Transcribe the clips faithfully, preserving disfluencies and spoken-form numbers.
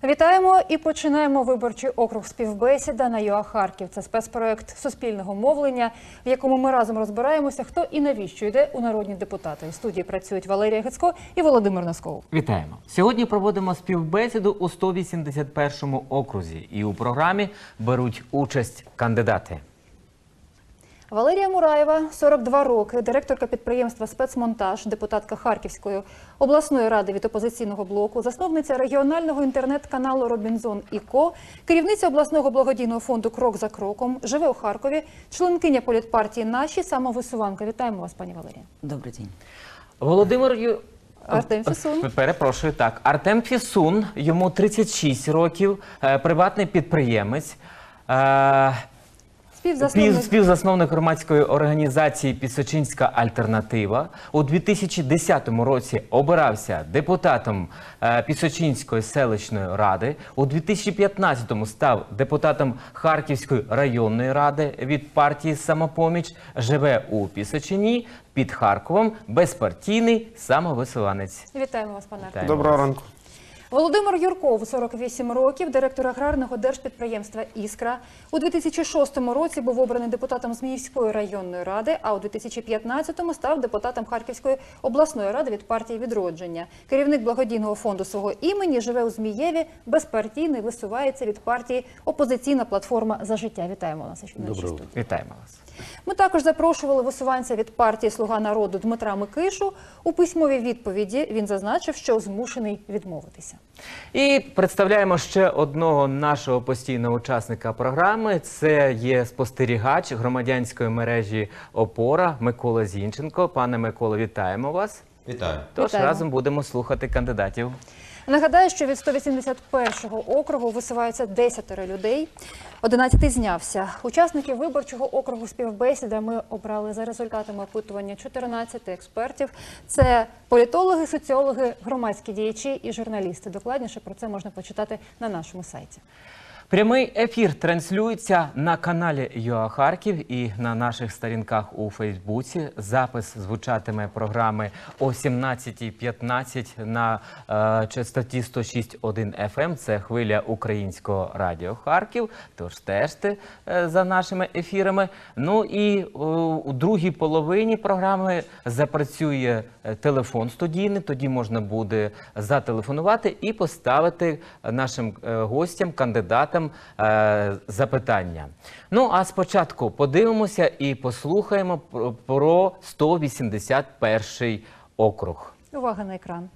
Вітаємо і починаємо виборчий округ «Співбесіда» на ЮА Харків. Це спецпроект суспільного мовлення, в якому ми разом розбираємося, хто і навіщо йде у народні депутати. В студії працюють Валерія Гицько і Володимир Носков. Вітаємо. Сьогодні проводимо співбесіду у сто вісімдесят першому окрузі. І у програмі беруть участь кандидати. Валерія Мураєва, сорок два роки, директорка підприємства «Спецмонтаж», депутатка Харківської обласної ради від опозиційного блоку, засновниця регіонального інтернет-каналу «Робінзон і Ко», керівниця обласного благодійного фонду «Крок за кроком», живе у Харкові, членкиня політпартії «Наші», самовисуванка. Вітаємо вас, пані Валерія. Добрий день. Володимир Ю... Артем Фісун. Перепрошую, так. Артем Фісун, йому тридцять шість років, приватний підприємець. Співзасновник... Співзасновник громадської організації «Пісочинська альтернатива». У дві тисячі десятому році обирався депутатом Пісочинської селищної ради. У дві тисячі п'ятнадцятому став депутатом Харківської районної ради від партії «Самопоміч». Живе у Пісочині під Харковом, безпартійний самовисуванець. Вітаємо вас, пане Артем. Доброго ранку. Володимир Юрков, сорок вісім років, директор аграрного держпідприємства «Іскра». У дві тисячі шостому році був обраний депутатом Зміївської районної ради, а у дві тисячі п'ятнадцятому став депутатом Харківської обласної ради від партії «Відродження». Керівник благодійного фонду свого імені, живе у Змієві, безпартійний, висувається від партії «Опозиційна платформа за життя». Вітаємо вас. Доброго. Вітаємо вас. Ми також запрошували висуванця від партії «Слуга народу» Дмитра Микишу. У письмовій відповіді він зазначив, що змушений відмовитися. І представляємо ще одного нашого постійного учасника програми. Це є спостерігач громадянської мережі «Опора» Микола Зінченко. Пане Миколо, вітаємо вас. Вітаю. Тож Вітаємо. разом будемо слухати кандидатів. Нагадаю, що від сто вісімдесят першого округу висуваються десятеро людей. одинадцятий знявся. Учасників виборчого округу «Співбесіда» ми обрали за результатами опитування чотирнадцяти експертів. Це політологи, соціологи, громадські діячі і журналісти. Докладніше про це можна почитати на нашому сайті. Прямий ефір транслюється на каналі ЮА Харків і на наших сторінках у Фейсбуці. Запис звучатиме програми о сімнадцятій п'ятнадцять на е, частоті сто шість крапка один еф ем. Це хвиля Українського радіо Харків. Тож стежте е, за нашими ефірами. Ну і е, у другій половині програми запрацює телефон студійний. Тоді можна буде зателефонувати і поставити нашим е, гостям, кандидатам запитання. Ну, а спочатку подивимося і послухаємо про сто вісімдесят перший округ. Увага на екран.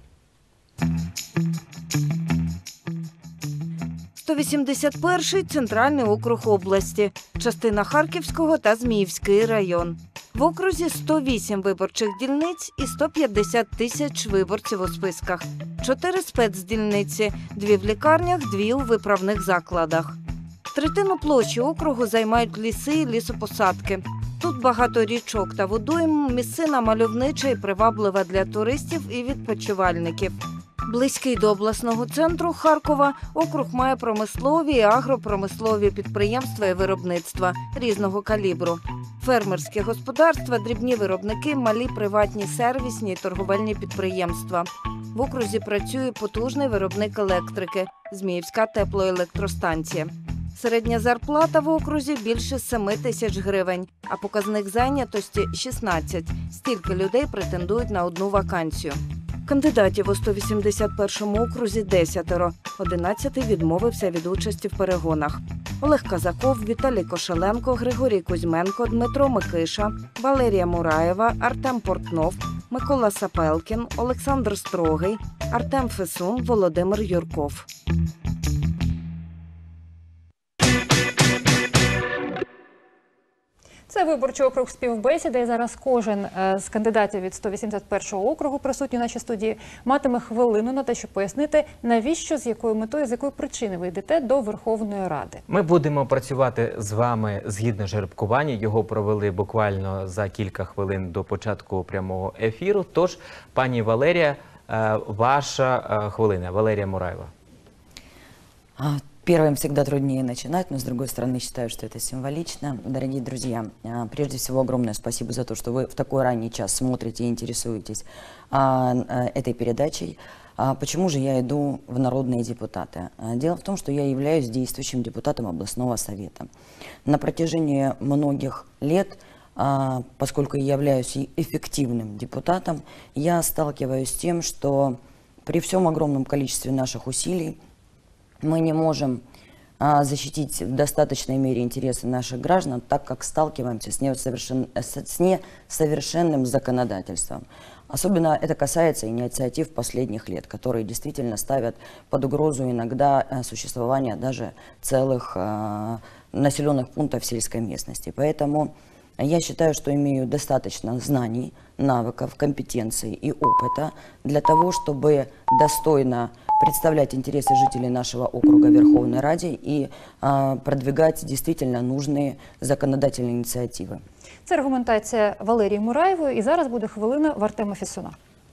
сто вісімдесят перший центральний округ області, частина Харківського та Зміївський район. В окрузі сто вісім виборчих дільниць і сто п'ятдесят тисяч виборців у списках. Чотири спецдільниці, дві в лікарнях, дві у виправних закладах. Третину площі округу займають ліси і лісопосадки. Тут багато річок та водойм, місцина мальовнича і приваблива для туристів і відпочивальників. Близький до обласного центру Харкова, округ має промислові і агропромислові підприємства і виробництва різного калібру. Фермерські господарства, дрібні виробники, малі приватні сервісні і торговельні підприємства. В окрузі працює потужний виробник електрики – Зміївська теплоелектростанція. Середня зарплата в окрузі – більше семи тисяч гривень, а показник зайнятості – шістнадцять. Стільки людей претендують на одну вакансію. Кандидатів у сто вісімдесят першому окрузі десятеро. одинадцятий відмовився від участі в перегонах. Олег Казаков, Віталій Кошеленко, Григорій Кузьменко, Дмитро Микиша, Валерія Мураєва, Артем Портнов, Микола Сапелкін, Олександр Строгий, Артем Фісун, Володимир Юрков. Це виборчий округ «Співбесіда», і зараз кожен з кандидатів від сто вісімдесят першого округу, присутній в нашій студії, матиме хвилину на те, щоб пояснити, навіщо, з якою метою, з якої причини ви йдете до Верховної Ради. Ми будемо працювати з вами згідно жеребкування. Його провели буквально за кілька хвилин до початку прямого ефіру. Тож, пані Валерія, ваша хвилина. Валерія Мураєва. Первым всегда труднее начинать, но с другой стороны считаю, что это символично. Дорогие друзья, прежде всего огромное спасибо за то, что вы в такой ранний час смотрите и интересуетесь этой передачей. А почему же я иду в народные депутаты? А, Дело в том, что я являюсь действующим депутатом областного совета. На протяжении многих лет, а, поскольку я являюсь и эффективным депутатом, я сталкиваюсь с тем, что при всем огромном количестве наших усилий мы не можем а, защитить в достаточной мере интересы наших граждан, так как сталкиваемся с несовершен... с несовершенным законодательством. Особенно это касается инициатив последних лет, которые действительно ставят под угрозу иногда а, существование даже целых а, населенных пунктов сельской местности. Поэтому я считаю, что имею достаточно знаний, навыков, компетенций и опыта для того, чтобы достойно представлять интересы жителей нашего округа в Верховной Раде и а, продвигать действительно нужные законодательные инициативы. Це аргументація Валерії Мураєвої. І зараз буде хвилина в Артема Фісуна.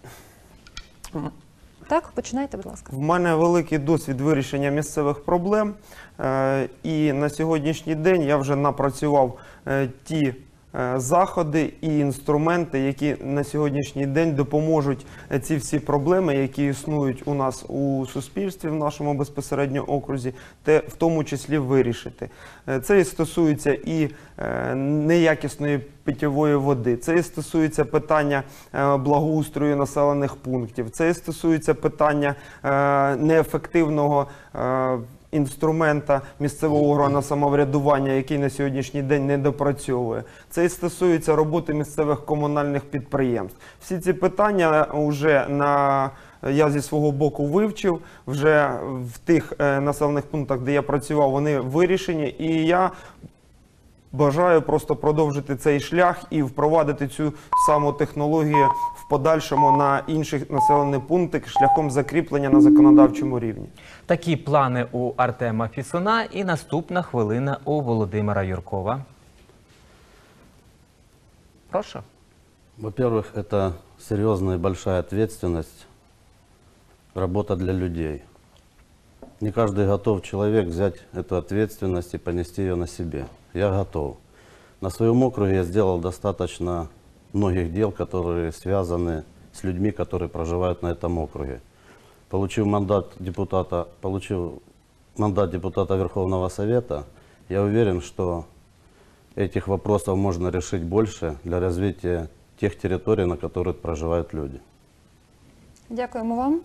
Так, починайте, будь ласка. В мене великий досвід вирішення місцевих проблем, е, і на сьогоднішній день я вже напрацював е, ті е, заходи і інструменти, які на сьогоднішній день допоможуть е, ці всі проблеми, які існують у нас у суспільстві, в нашому безпосередньо окрузі, те, в тому числі вирішити. Е, це і стосується і е, неякісної питьової води, це і стосується питання е, благоустрою населених пунктів, це і стосується питання е, неефективного е, інструмента місцевого органу самоврядування, який на сьогоднішній день не допрацьовує. Це і стосується роботи місцевих комунальних підприємств. Всі ці питання вже на я зі свого боку вивчив, вже в тих е, населених пунктах, де я працював, вони вирішені, і я бажаю просто продовжити цей шлях і впровадити цю саму технологію в подальшому на інших населених пунктах шляхом закріплення на законодавчому рівні. Такі плани у Артема Фісуна. І наступна хвилина у Володимира Юркова. Прошу. Во-первых, это серьезная и большая ответственность, работа для людей. Не каждый готов человек взять эту ответственность и понести ее на себе. Я готов. На своем округе я сделал достаточно многих дел, которые связаны с людьми, которые проживают на этом округе. Получив мандат депутата, получив мандат депутата Верховного Совета, я уверен, что этих вопросов можно решить больше для развития тех территорий, на которых проживают люди. Дякуємо вам.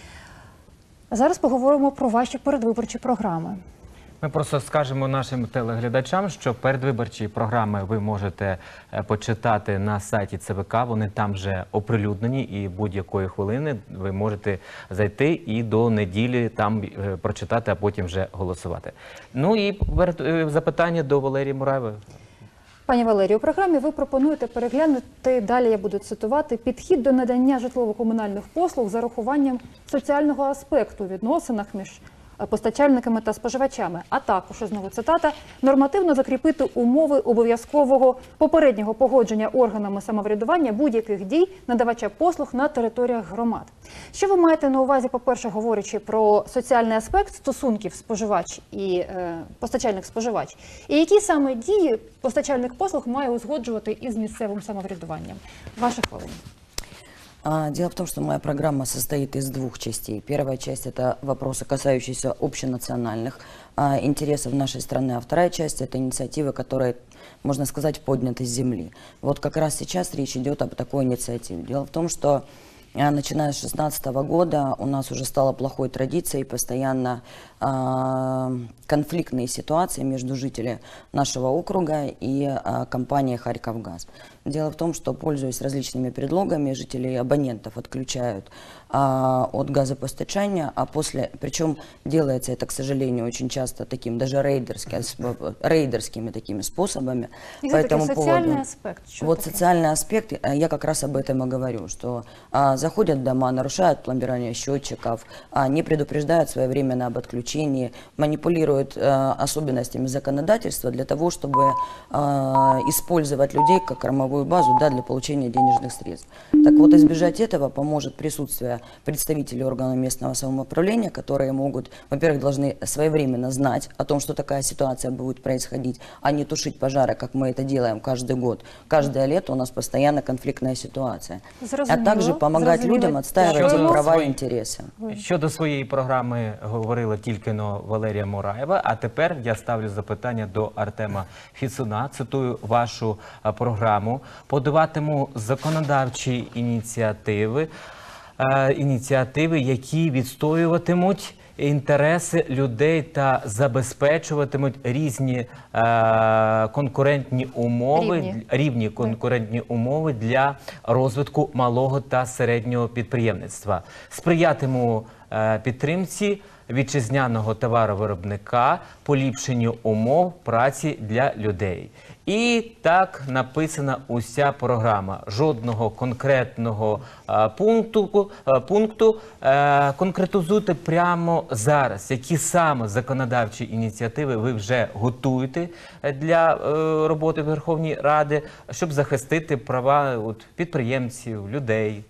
А зараз поговоримо про ваші передвиборчі програми. Ми просто скажемо нашим телеглядачам, що передвиборчі програми ви можете е, почитати на сайті Це Ве Ка. Вони там вже оприлюднені, і будь-якої хвилини ви можете зайти і до неділі там е, прочитати, а потім вже голосувати. Ну і перед- е, запитання до Валерії Мураєвої. Пані Валерію, у програмі ви пропонуєте переглянути, далі я буду цитувати, підхід до надання житлово-комунальних послуг з урахуванням соціального аспекту у відносинах між постачальниками та споживачами, а також, знову цитата, нормативно закріпити умови обов'язкового попереднього погодження органами самоврядування будь-яких дій надавача послуг на територіях громад. Що ви маєте на увазі, по-перше, говорячи про соціальний аспект стосунків споживач і е, постачальник-споживач? І які саме дії постачальник послуг має узгоджувати із місцевим самоврядуванням? Ваша хвилина. А, Дело в том, что моя программа состоит из двух частей. Первая часть – это вопросы, касающиеся общенациональных а, интересов нашей страны, а вторая часть – это инициативы, которые, можно сказать, подняты с земли. Вот как раз сейчас речь идет об такой инициативе. Дело в том, что а, начиная с две тысячи шестнадцатого года у нас уже стало плохой традицией постоянно а, конфликтные ситуации между жителями нашего округа и а, компанией «Харьковгаз». Дело в том, что, пользуясь различными предлогами, жители и абонентов отключают а, от газопостачания, а после, причем делается это, к сожалению, очень часто таким даже рейдерским, рейдерскими такими способами. И По все-таки этому социальный поводу- аспект. Что Вот такое? социальный аспект, э, я как раз об этом и говорю, что а, заходят в дома, нарушают пломбирование счетчиков, а, не предупреждают своевременно об отключении, манипулируют а, особенностями законодательства для того, чтобы а, использовать людей как кормовую базу, да, для получения денежных средств. Так вот, избежать этого поможет присутствие представителей органов местного самоуправления, которые могут, во-первых, должны своевременно знать о том, что такая ситуация будет происходить, а не тушить пожары, как мы это делаем каждый год. Каждое лето у нас постоянно конфликтная ситуация. А Зрозуміло. также помогать помогать Зрозуміло. людям отстаивать их Дякуємо. права и Свої- интересы. Щодо своєї програми говорила тільки но Валерія Мураєва, а тепер я ставлю запитання до Артема Фіцуна. Цитую вашу а, програму. Подаватиму законодавчі ініціативи, е, ініціативи, які відстоюватимуть інтереси людей та забезпечуватимуть різні е, конкурентні умови, Рівні. рівні конкурентні умови для розвитку малого та середнього підприємництва. Сприятиму е, підтримці вітчизняного товаровиробника, поліпшенню умов праці для людей. І так написана уся програма. Жодного конкретного е, пункту, е, пункту. Е, конкретизуйте прямо зараз, які саме законодавчі ініціативи ви вже готуєте для е, роботи Верховної Ради, щоб захистити права от, підприємців, людей.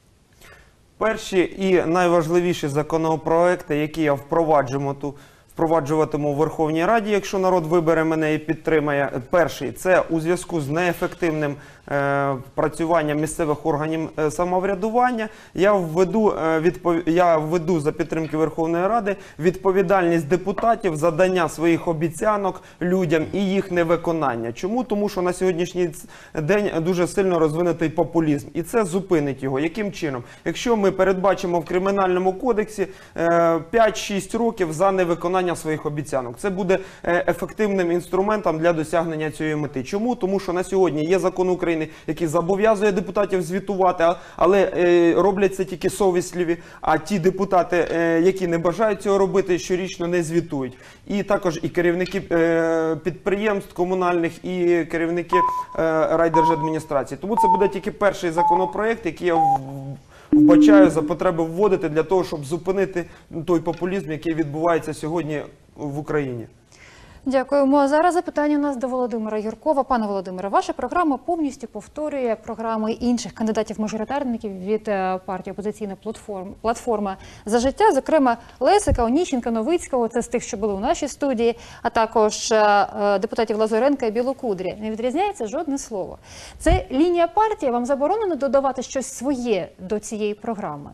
Перші і найважливіші законопроекти, які я впроваджуватиму, ту- впроваджуватиму в Верховній Раді, якщо народ вибере мене і підтримає. Перший – це у зв'язку з неефективним е, працюванням місцевих органів е, самоврядування. Я введу, е, відпов... я введу за підтримки Верховної Ради відповідальність депутатів за дання своїх обіцянок людям і їх невиконання. Чому? Тому що на сьогоднішній день дуже сильно розвинутий популізм. І це зупинить його. Яким чином? Якщо ми передбачимо в Кримінальному кодексі е, п'ять-шість років за невиконання своїх обіцянок. Це буде е, ефективним інструментом для досягнення цієї мети. Чому? Тому що на сьогодні є закон України, який зобов'язує депутатів звітувати, а- але е, роблять це тільки совісливі, а ті депутати, е, які не бажають цього робити, щорічно не звітують. І також і керівники е, підприємств комунальних, і керівники е, райдержадміністрації. Тому це буде тільки перший законопроект, який я в- вбачаю за потреби вводити для того, щоб зупинити той популізм, який відбувається сьогодні в Україні. Дякуємо. А зараз запитання у нас до Володимира Юркова. Пане Володимире, ваша програма повністю повторює програми інших кандидатів-мажоритарників від е, партії «Опозиційна платформа», платформа «За життя», зокрема Лесика, Оніщенка, Новицького, це з тих, що були у нашій студії, а також е, е, депутатів Лазаренка і Білокудрі. Не відрізняється жодне слово. Це лінія партії, вам заборонено додавати щось своє до цієї програми?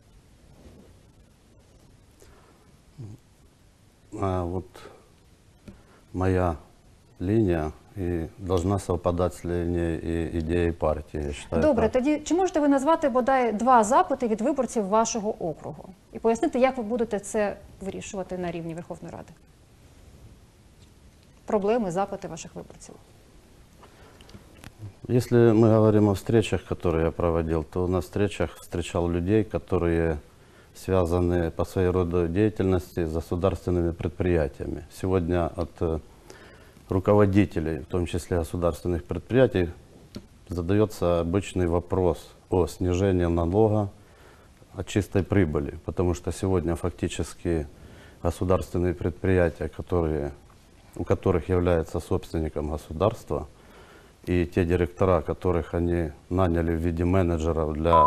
А вот моя линия и должна совпадать с линией и идеей партии. Я считаю, Добре, так. тоді чи можете ви назвати бодай два запити від виборців вашого округу? І пояснити, як ви будете це вирішувати на рівні Верховної Ради? Проблеми, запити ваших виборців. Если мы говорим о встречах, которые я проводил, то на встречах встречал людей, которые связаны по своей роду деятельности с государственными предприятиями. Сегодня от э, руководителей, в том числе государственных предприятий, задается обычный вопрос о снижении налога от чистой прибыли, потому что сегодня фактически государственные предприятия, которые, у которых является собственником государства, и те директора, которых они наняли в виде менеджеров для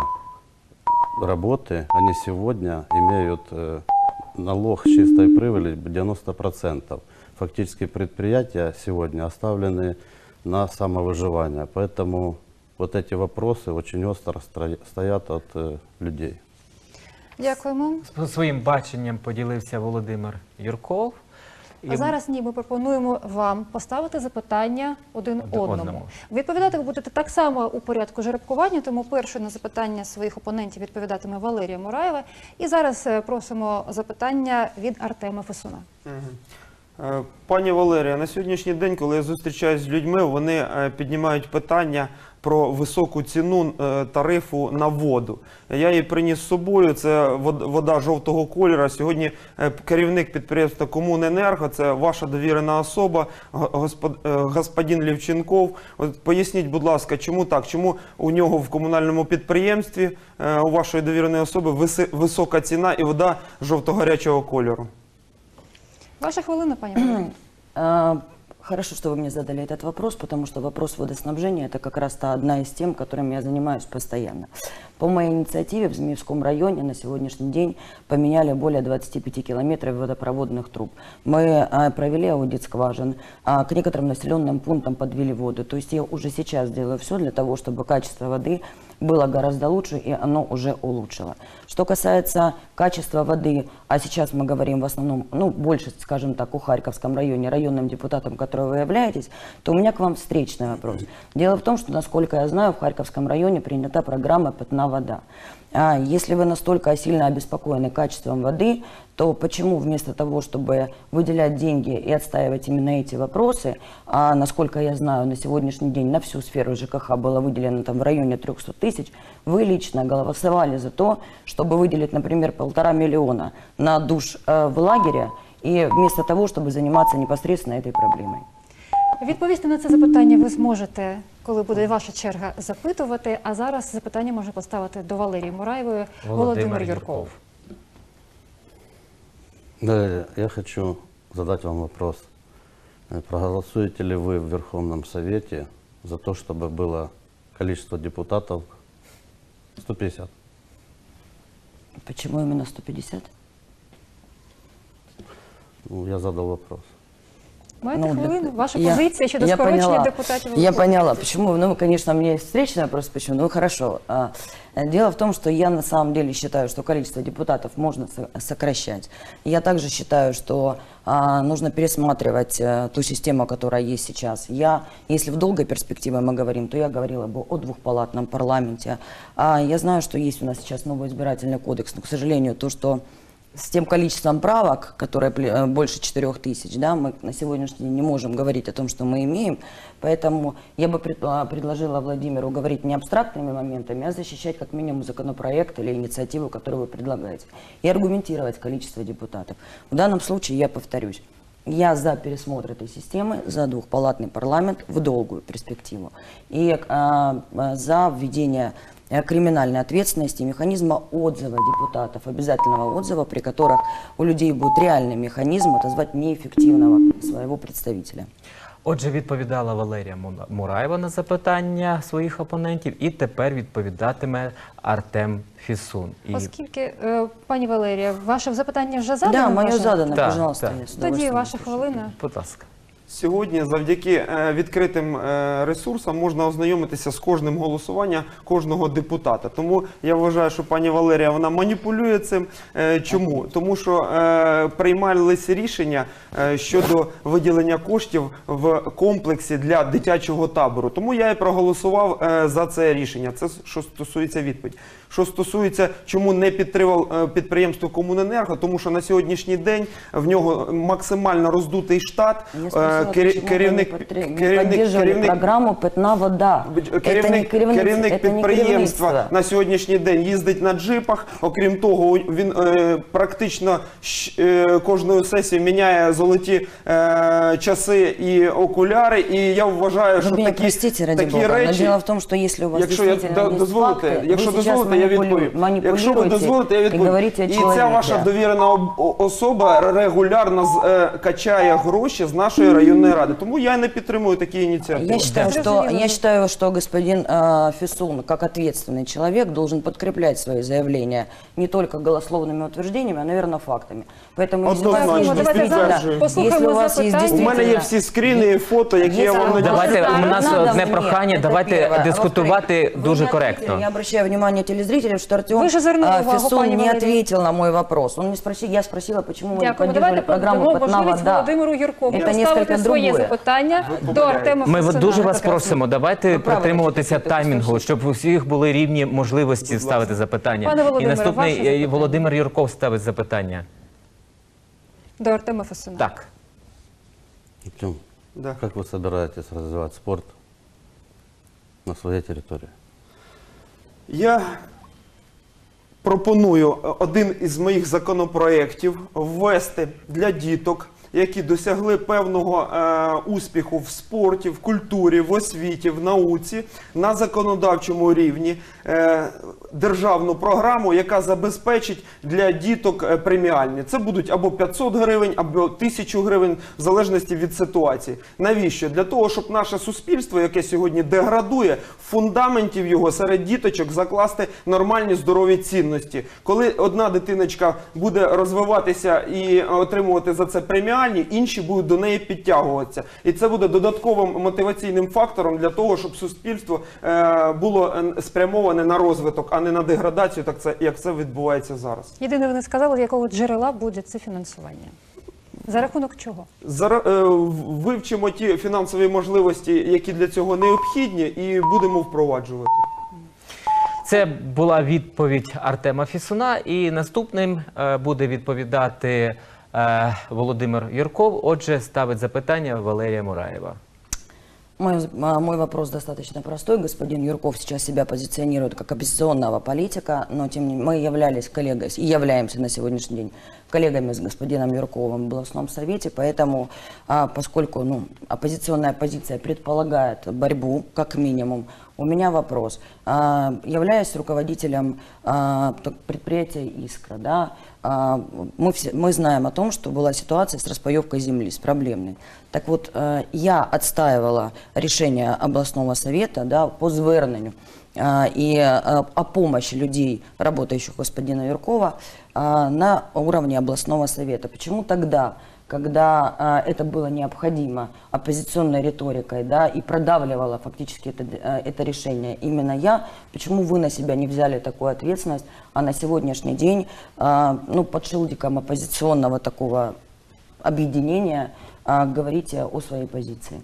работы, они сегодня имеют э, налог с чистой прибыли девяносто процентов. Фактически предприятия сегодня оставлены на самовыживание. Поэтому вот эти вопросы очень остро стро- стоят от э, людей. Дякуємо. Своїм баченням поділився Володимир Юрков. А зараз ні, ми пропонуємо вам поставити запитання один Один одному. одному. Відповідати ви будете так само у порядку жеребкування, тому першою на запитання своїх опонентів відповідатиме Валерія Мураєва. І зараз е, просимо запитання від Артема Фесуна. Е, Пані Валерія, на сьогоднішній день, коли я зустрічаюсь з людьми, вони е, піднімають питання про високу ціну е, тарифу на воду. Я її приніс з собою, це вод- вода жовтого кольору. Сьогодні е, керівник підприємства «Комуненерго», це ваша довірена особа, го- господ- е, господин Лівченков. От поясніть, будь ласка, чому так? Чому у нього в комунальному підприємстві, е, у вашої довіреної особи, виси- висока ціна і вода жовто-гарячого кольору? Ваша хвилина, пані Валерія. А, Хорошо, что вы мне задали этот вопрос, потому что вопрос водоснабжения – это как раз та одна из тем, которыми я занимаюсь постоянно. По моей инициативе в Змеевском районе на сегодняшний день поменяли более двадцати пяти километров водопроводных труб. Мы а, провели аудит скважин, а, к некоторым населенным пунктам подвели воду. То есть я уже сейчас делаю все для того, чтобы качество воды было гораздо лучше, и оно уже улучшило. Что касается качества воды, а сейчас мы говорим в основном, ну, больше, скажем так, о Харьковском районе, районным депутатом, которым вы являетесь, то у меня к вам встречный вопрос. Дело в том, что, насколько я знаю, в Харьковском районе принята программа «Питна вода». А если вы настолько сильно обеспокоены качеством воды, то почему вместо того, чтобы выделять деньги и отстаивать именно эти вопросы, а насколько я знаю, на сегодняшний день на всю сферу ЖКХ было выделено там в районе трёхсот тысяч, вы лично голосовали за то, чтобы выделить, например, полтора миллиона на душ э, в лагере, и вместо того, чтобы заниматься непосредственно этой проблемой? Відповісти на це запитання ви зможете, коли буде ваша черга запитувати. А зараз запитання може поставити до Валерії Мураєвої Володимир Юрков. Да, я хочу задать вам вопрос. Э, Проголосуете ли вы в Верховном Совете за то, чтобы было количество депутатов сто пятьдесят? Почему именно сто пятьдесят? Ну, я задал вопрос. Маєте Ну, для- хвилину? Ваша я- позиція щодо я скорочення поняла. депутатів? Я поняла, почему. Ну, конечно, у меня есть встречный вопрос, почему. Ну, хорошо. А, Дело в том, что я на самом деле считаю, что количество депутатов можно со- сокращать. Я также считаю, что а, нужно пересматривать а, ту систему, которая есть сейчас. Я, если в долгой перспективе мы говорим, то я говорила бы о двухпалатном парламенте. А, я знаю, что есть у нас сейчас новый избирательный кодекс, но, к сожалению, то, что с тем количеством правок, которое пле- больше четырех тысяч, да, мы на сегодняшний день не можем говорить о том, что мы имеем. Поэтому я бы пред- а, предложила Владимиру говорить не абстрактными моментами, а защищать как минимум законопроект или инициативу, которую вы предлагаете. И аргументировать количество депутатов. В данном случае, я повторюсь, я за пересмотр этой системы, за двухпалатный парламент в долгую перспективу. И а, а, за введение э, криминальной ответственности, механизма отзыва депутатов, обязательного отзыва, при которых у людей будет реальный механизм отозвать неэффективного своего представителя. Отже, відповідала Валерія Му- Мураєва на запитання своїх опонентів, і тепер відповідатиме Артем Фісун. І Оскільки, е, пані Валерія, ваше запитання вже задано? Да, мое вважаю? задано, Так, пожалуйста. так. я с Тоді удовольствием ваша слушаю. хвилина. будь ласка. Сьогодні завдяки е, відкритим е, ресурсам можна ознайомитися з кожним голосуванням кожного депутата. Тому я вважаю, що пані Валерія вона маніпулює цим. Е, чому? Тому що е, приймалися рішення е, щодо виділення коштів в комплексі для дитячого табору. Тому я і проголосував е, за це рішення. Це що стосується відповіді. Що стосується, чому не підтримав е, підприємство Комуненерго, тому що на сьогоднішній день в нього максимально роздутий штат. Я Е, спросила, кер- почему вы керівник, не подтри- не керівник, поддерживали керівник, программу «Питна вода». Это не керівник, керівництво, керівник это не підприємства керівництво. на сьогоднішній день їздить на джипах. Окрім того, він е, практично щ- е, кожної сесії міняє золоті е, часи і окуляри. І я вважаю, Вы що меня такі, простите, ради такі Бога, но речі... дело в том, что если у вас Якщо я действительно да- есть дозволите, факты, якщо вы сейчас дозволите, я манипулю- відповім. Якщо ви манипулируете дозволите, я и відповім. говорите о І ця человеке. ваша довірена об- о- особа регулярно з- е, качає гроші з нашої районної ради. Тому я не підтримую такі ініціативи. Я считаю, Да. что, я считаю, что господин э, Фисун, как ответственный человек, должен подкреплять свои заявления не только голословными утверждениями, а, наверное, фактами. Поэтому, если у вас Однозначно, есть давайте действительно, зараз послухаємо если у вас есть запитання. У мене є действительно... всі скріни і фото, які я Если вам у вас надіслав. Давайте, есть у нас надо одне мне, прохання, это давайте первое. А дискутувати во-вторых, дуже вы не коректно. ответили, я обращаю внимание телезрителей, что Артем Вы же завернули а, увагу, Фисун пани не Валерия. ответил на мой вопрос. Он не спросил, я спросила, почему мы не Дякую. поддерживали Давайте программу дамо «Питна можливість вода». Володимиру Юркову Это поставити несколько своє другое. запитання до Артема Ми Фесуна. дуже вас Якраз просимо, давайте ви правильно притримуватися читаєте, таймінгу, послухайте. щоб у всіх були рівні можливості ставити запитання. Пане І Володимире, наступний ваше е, запитання. Володимир Юрков ставить запитання. До Артема Фесуна. Так. Артем, Да. как вы собираетесь развивать спорт на своей территории? Я пропоную один із моїх законопроєктів ввести для діток, які досягли певного е, успіху в спорті, в культурі, в освіті, в науці, на законодавчому рівні е, державну програму, яка забезпечить для діток е, преміальні. Це будуть або п'ятсот гривень, або тисячу гривень, в залежності від ситуації. Навіщо? Для того, щоб наше суспільство, яке сьогодні деградує, в фундаменті його серед діточок закласти нормальні здорові цінності. Коли одна дитиночка буде розвиватися і отримувати за це преміальні, маргінальні, інші будуть до неї підтягуватися. І це буде додатковим мотиваційним фактором для того, щоб суспільство е, було е, спрямоване на розвиток, а не на деградацію, так це, як це відбувається зараз. Єдине, ви не сказали, з якого джерела буде це фінансування. За рахунок чого? Зараз е, вивчимо ті фінансові можливості, які для цього необхідні, і будемо впроваджувати. Це була відповідь Артема Фісуна, і наступним е, буде відповідати е, Володимир Юрков. Отже, ставить запитання Валерія Мураєва. Мой, а, мой вопрос достаточно простой. Господин Юрков сейчас себя позиционирует как оппозиционного политика, но тем не менее мы являлись коллегой и являемся на сегодняшний день коллегами с господином Юрковым в областном совете, поэтому, а, поскольку ну, оппозиционная позиция предполагает борьбу, как минимум, у меня вопрос. А, являясь руководителем а, предприятия «Искра», да, а, мы, все, мы знаем о том, что была ситуация с распаевкой земли, с проблемной. Так вот, а, я отстаивала решение областного совета, да, по звернению а, и а, о помощи людей, работающих у господина Юркова, а, на уровне областного совета. Почему тогда, когда а, это было необходимо оппозиционной риторикой, да, и продавливало фактически это, а, это решение именно я, почему вы на себя не взяли такую ответственность, а на сегодняшний день, а, ну, под шилдиком оппозиционного такого объединения а, говорите о своей позиции?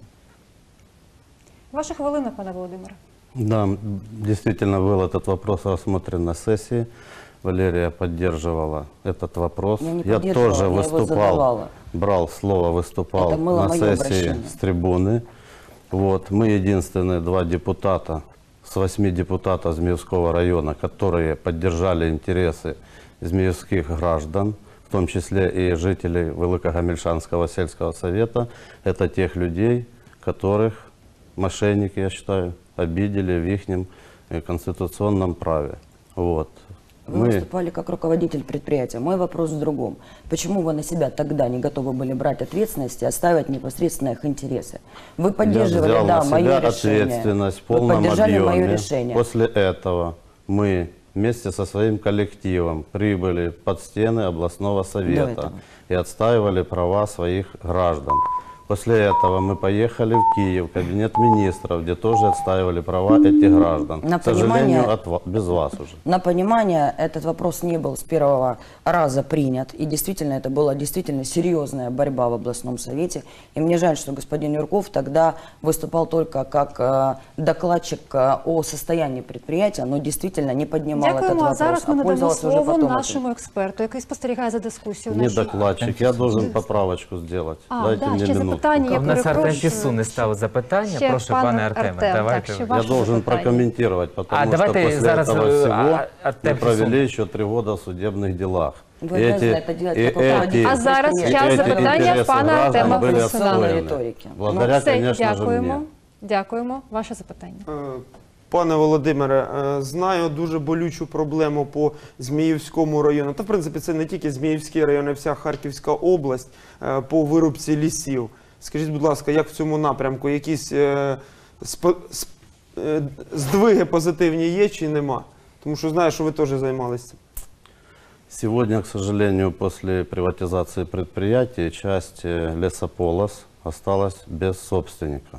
Ваша хвилина, пане Володимире. Да, действительно был этот вопрос рассмотрен на сессии. Валерия поддерживала этот вопрос. Я не Я поддерживала, тоже я его выступал, задавала. брал слово, выступал Это было на мое сессии обращение. с трибуны. Вот, мы единственные два депутата с восьми депутатов Змеевского района, которые поддержали интересы змеевских граждан, в том числе и жителей Великогамельшанского сельского совета. Это тех людей, которых мошенники, я считаю, обидели в их конституционном праве. Вот. Вы Мы... выступали как руководитель предприятия. Мой вопрос в другом. Почему вы на себя тогда не готовы были брать ответственность и отстаивать непосредственно их интересы? Вы поддерживали, Я взял да, на мое себя решение. ответственность в Вы полном поддержали объеме. мое решение. После этого мы вместе со своим коллективом прибыли под стены областного До совета этого. и отстаивали права своих граждан. После этого мы поехали в Киев, в кабинет министров, где тоже отстаивали права этих граждан. На К сожалению, понимание- от ва- без вас уже. На понимание, этот вопрос не был с первого раза принят. И действительно, это была действительно серьезная борьба в областном совете. И мне жаль, что господин Юрков тогда выступал только как э, докладчик э, о состоянии предприятия, но действительно не поднимал этот Дякуємо. А вопрос, зараз ми а надамо пользовался уже слово потом этим. нашому експерту, який спостерігає за дискусією. в Не нашій- докладчик, я должен поправочку сделать. А, Дайте да, мне ще минутку. запитання, я У нас Артем перепрошую. Фісун не ставив запитання. Ще Прошу, пан пане Артеме, Артем, давайте. так, ще ви. ваше Я должен запитання. прокомментировать, потому А, что давайте после зараз, этого э, всего а, Артем мы провели Фисун. еще три года в судебных делах. Вы И обязаны эти- это делать и как руководитель эти- А зараз предприятия. час эти запитання интересы пана граждан Артема были Фисуна. отстояны. Риторики. Благодаря, Все, конечно же, дякуємо. мне. Дякуємо. Ваше запитання. Е, Пане Володимире, е, знаю дуже болючу проблему по Зміївському району. Та, в принципі, це не тільки Зміївський район, а вся Харківська область е, по вирубці лісів. Скажіть, будь ласка, як в цьому напрямку? Якісь е, спо- сп- е, здвиги позитивні є чи нема? Тому що знаю, що ви теж займалися цим. Сегодня, к сожалению, после приватизации предприятий часть э, лесополос осталась без собственника.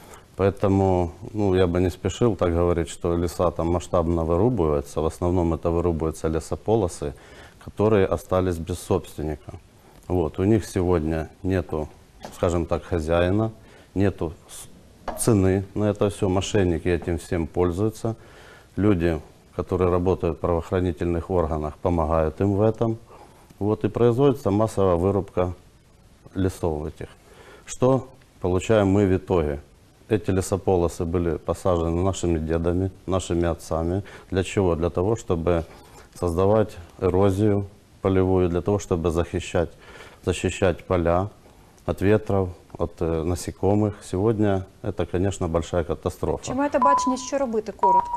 Поэтому ну, я бы не спешил так говорить, что леса там масштабно вырубываются. В основном это вырубаются лесополосы, которые остались без собственника. Вот. У них сегодня нету, скажем так, хозяина, нету с- цены на это все. Мошенники этим всем пользуются. Люди, которые работают в правоохранительных органах, помогают им в этом. Вот, и производится массовая вырубка лесов этих. Что получаем мы в итоге? Эти лесополосы были посажены нашими дедами, нашими отцами. Для чего? Для того, чтобы создавать эрозию полевую, для того, чтобы защищать, защищать поля от ветров, от э, насекомых. Сегодня это, конечно, большая катастрофа. Чи маєте бачення, що робити коротко?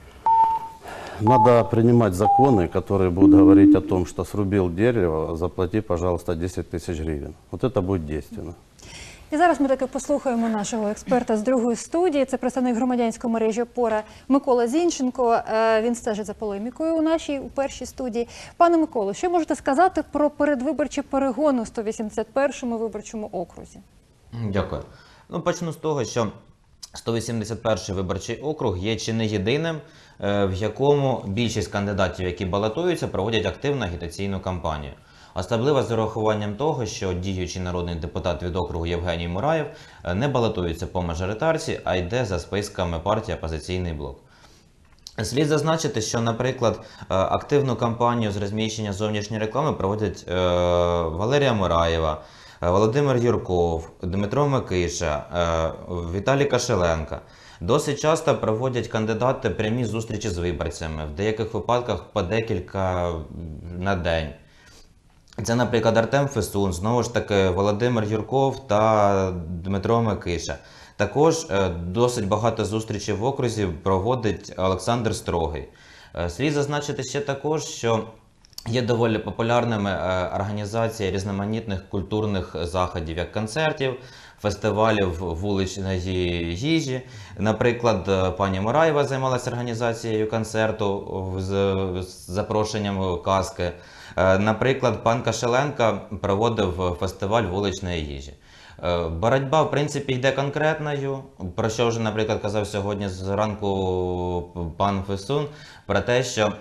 Надо принимать законы, которые будут говорить о том, что срубил дерево, заплати, пожалуйста, десять тысяч гривен. Вот это будет действенно. І зараз ми таки послухаємо нашого експерта з другої студії. Це представник громадянської мережі «Опора» Микола Зінченко. Е, Він стежить за полемікою у нашій, у першій студії. Пане Миколо, що можете сказати про передвиборчі перегони у сто вісімдесят першому виборчому окрузі? Дякую. Ну, почну з того, що сто вісімдесят перший виборчий округ є чи не єдиним, в якому більшість кандидатів, які балотуються, проводять активну агітаційну кампанію. Особливо з урахуванням того, що діючий народний депутат від округу Євгеній Мураєв не балотується по мажоритарці, а йде за списками партії «Опозиційний блок». Слід зазначити, що, наприклад, активну кампанію з розміщення зовнішньої реклами проводять Валерія Мураєва, Володимир Юрков, Дмитро Микиша, Віталій Кошеленко. Досить часто проводять кандидати прямі зустрічі з виборцями, в деяких випадках по декілька на день. Це, наприклад, Артем Фесун, знову ж таки, Володимир Юрков та Дмитро Микиша. Також досить багато зустрічей в окрузі проводить Олександр Строгий. Слід зазначити ще також, що є доволі популярними організації різноманітних культурних заходів, як концертів, фестивалів вуличної їжі. Наприклад, пані Мураєва займалася організацією концерту з запрошенням казки. Наприклад, пан Кошеленко проводив фестиваль вуличної їжі. Боротьба, в принципі, йде конкретною, про що вже, наприклад, казав сьогодні зранку пан Фесун, про те, що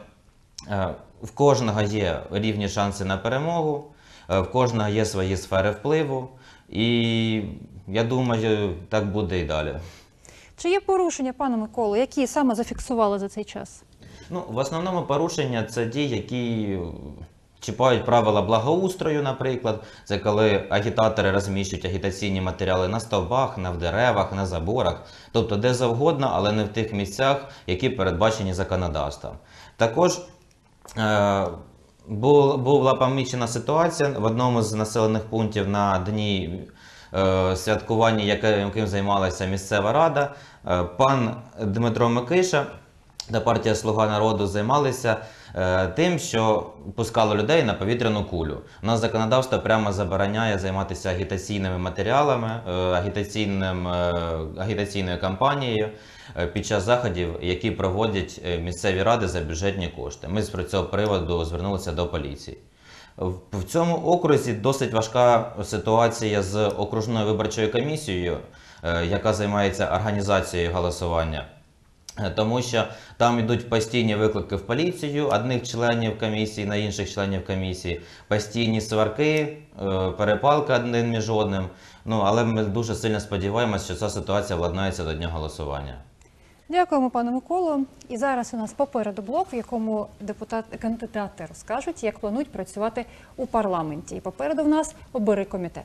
в кожного є рівні шанси на перемогу, в кожного є свої сфери впливу, і я думаю, так буде і далі. Чи є порушення, пане Миколо, які саме зафіксували за цей час? Ну, в основному порушення – це ті, які чіпають правила благоустрою, наприклад. Це коли агітатори розміщують агітаційні матеріали на стовбах, на деревах, на заборах. Тобто де завгодно, але не в тих місцях, які передбачені законодавством. Також е була помічена ситуація в одному з населених пунктів на дні е святкування, яким займалася місцева рада. Е пан Дмитро Микиша та партія «Слуга народу» займалися е, тим, що пускали людей на повітряну кулю. У нас законодавство прямо забороняє займатися агітаційними матеріалами, е, агітаційним, е, агітаційною кампанією е, під час заходів, які проводять місцеві ради за бюджетні кошти. Ми з цього приводу звернулися до поліції. В цьому окрузі досить важка ситуація з окружною виборчою комісією, е, яка займається організацією голосування. Тому що там йдуть постійні виклики в поліцію одних членів комісії на інших членів комісії, постійні сварки, перепалки один між одним. Ну, але ми дуже сильно сподіваємося, що ця ситуація владнається до дня голосування. Дякуємо, пане Миколо. І зараз у нас попереду блок, в якому депутати, кандидати розкажуть, як планують працювати у парламенті. І попереду в нас «Обери комітет».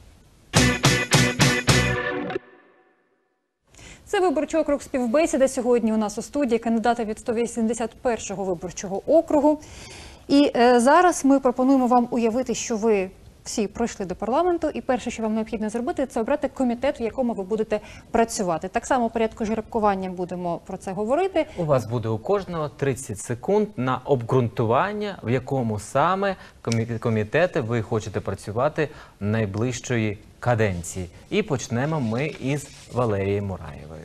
Це виборчий округ «Співбесіда». Сьогодні у нас у студії кандидати від сто вісімдесят першого виборчого округу. І е, зараз ми пропонуємо вам уявити, що ви всі пройшли до парламенту, і перше, що вам необхідно зробити, це обрати комітет, в якому ви будете працювати. Так само в порядку жеребкування будемо про це говорити. У вас буде у кожного тридцять секунд на обґрунтування, в якому саме комітети ви хочете працювати найближчої каденції. І почнемо ми із Валерії Мураєвої.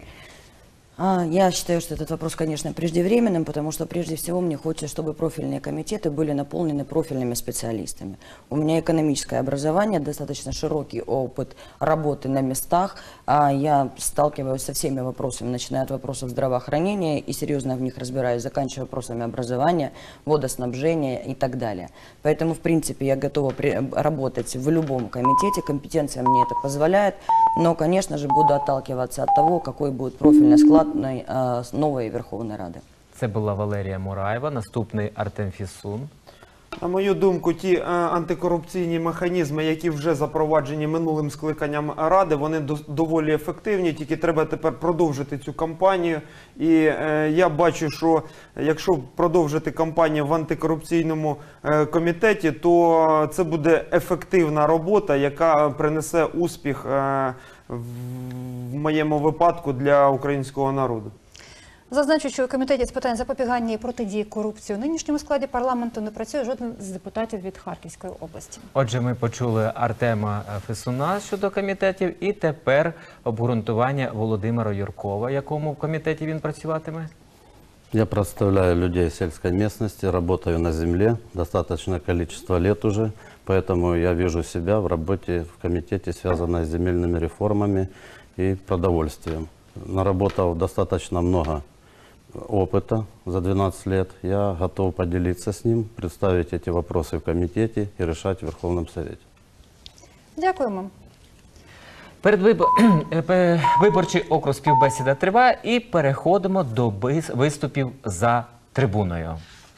Я считаю, что этот вопрос, конечно, преждевременным, потому что прежде всего мне хочется, чтобы профильные комитеты были наполнены профильными специалистами. У меня экономическое образование, достаточно широкий опыт работы на местах. Я сталкиваюсь со всеми вопросами, начиная от вопросов здравоохранения и серьезно в них разбираюсь, заканчивая вопросами образования, водоснабжения и так далее. Поэтому, в принципе, я готова работать в любом комитете, компетенция мне это позволяет, но, конечно же, буду отталкиваться от того, какой будет профильный склад нової Верховної Ради. Це була Валерія Мураєва, наступний Артем Фесун. На мою думку, ті е, антикорупційні механізми, які вже запроваджені минулим скликанням Ради, вони до, доволі ефективні, тільки треба тепер продовжити цю кампанію. І е, я бачу, що якщо продовжити кампанію в антикорупційному е, комітеті, то це буде ефективна робота, яка принесе успіх е, в моєму випадку для українського народу. Зазначу, що у Комітеті з питань запобігання і протидії корупції у нинішньому складі парламенту не працює жоден з депутатів від Харківської області. Отже, ми почули Артема Фесуна щодо комітетів, і тепер обґрунтування Володимира Юркова, якому в комітеті він працюватиме. Я представляю людей сельской местности, работаю на земле достаточное количество лет уже, поэтому я вижу себя в работе в комитете, связанной с земельными реформами и продовольствием. Наработал достаточно много опыта за двенадцать лет. Я готов поделиться с ним, представить эти вопросы в комитете и решать в Верховном Совете. Дякуємо. Передвибор... Виборчий округ «Співбесіда» триває, і переходимо до бис- виступів за трибуною.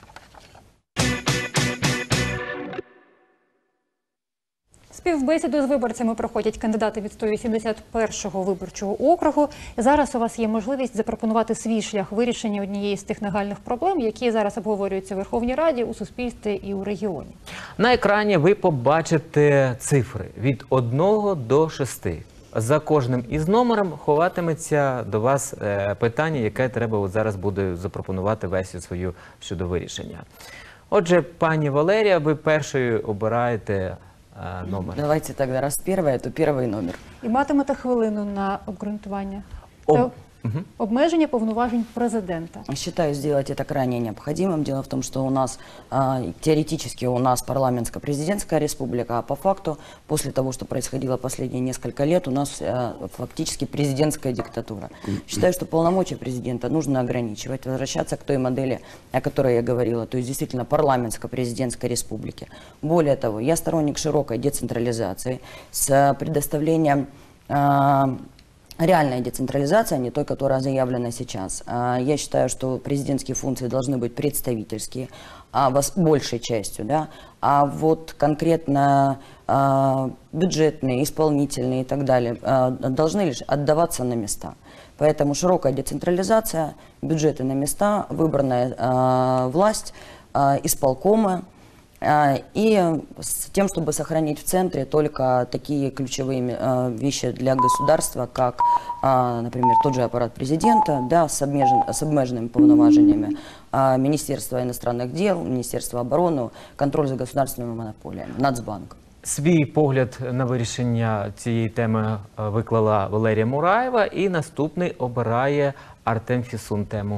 Співбесіду з виборцями проходять кандидати від сто вісімдесят першого виборчого округу. І зараз у вас є можливість запропонувати свій шлях вирішення однієї з тих нагальних проблем, які зараз обговорюються у Верховній Раді, у суспільстві і у регіоні. На екрані ви побачите цифри від одного до шести. За кожним із номером ховатиметься до вас е, питання, яке треба от зараз буде запропонувати версію свою щодо вирішення. Отже, пані Валерія, ви першою обираєте е, номер. Давайте тогда, раз первое, то первый номер. І матимете хвилину на обґрунтування. Об- Це обмеження повноважень президента. Считаю сделать это крайне необходимым. Дело в том, что у нас а, теоретически у нас парламентско-президентская республика, а по факту, после того, что происходило последние несколько лет, у нас а, фактически президентская диктатура. Считаю, что полномочия президента нужно ограничивать, возвращаться к той модели, о которой я говорила, то есть действительно парламентско-президентской республики. Более того, я сторонник широкой децентрализации с предоставлением а, реальная децентрализация, а не той, которая заявлена сейчас. А, Я считаю, что президентские функции должны быть представительские, а вас большей частью, да, а вот конкретно а, бюджетные, исполнительные и так далее а, должны лишь отдаваться на места. Поэтому широкая децентрализация, бюджеты на места, выбранная а, власть, а, исполкомы, а, и с тем, чтобы сохранить в центре только такие ключевые а, вещи для государства, как, а, например, тот же аппарат президента, да, с, обмежен- с обмеженными полномочиями, а, Министерство иностранных дел, Министерство обороны, контроль за государственными монополиями, Нацбанк. Свій погляд на вирішення цієї теми е, виклала Валерія Мураєва, і наступний обирає Артем Фесун тему.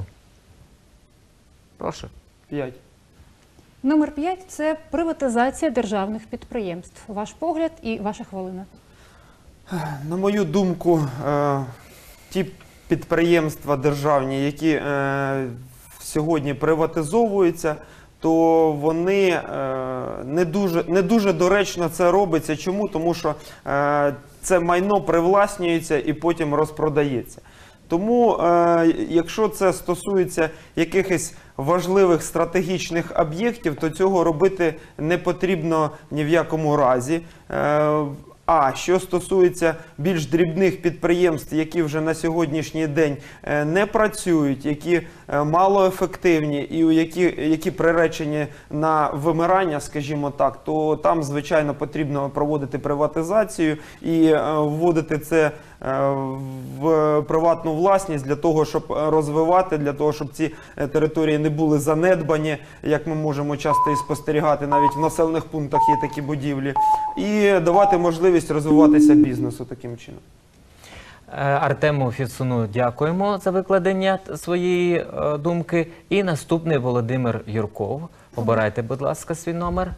Прошу. П'ять. Номер п'ять – це приватизація державних підприємств. Ваш погляд і ваша хвилина. На мою думку, е, ті підприємства державні, які е, сьогодні приватизовуються, то вони е, не дуже, не дуже доречно це робиться. Чому? Тому що е, це майно привласнюється і потім розпродається. Тому, е, якщо це стосується якихось важливих стратегічних об'єктів, то цього робити не потрібно ні в якому разі. Е, А що стосується більш дрібних підприємств, які вже на сьогоднішній день е, не працюють, які е, малоефективні і у які, які приречені на вимирання, скажімо так, то там, звичайно, потрібно проводити приватизацію і е, вводити це е, в приватну власність для того, щоб розвивати, для того, щоб ці е, території не були занедбані, як ми можемо часто і спостерігати, навіть в населених пунктах є такі будівлі, і давати можливість розвиватися бізнесу таким чином. Е, Артему Фесуну дякуємо за викладення т- своєї е, думки. І наступний Володимир Юрков. Обирайте, будь ласка, свій номер.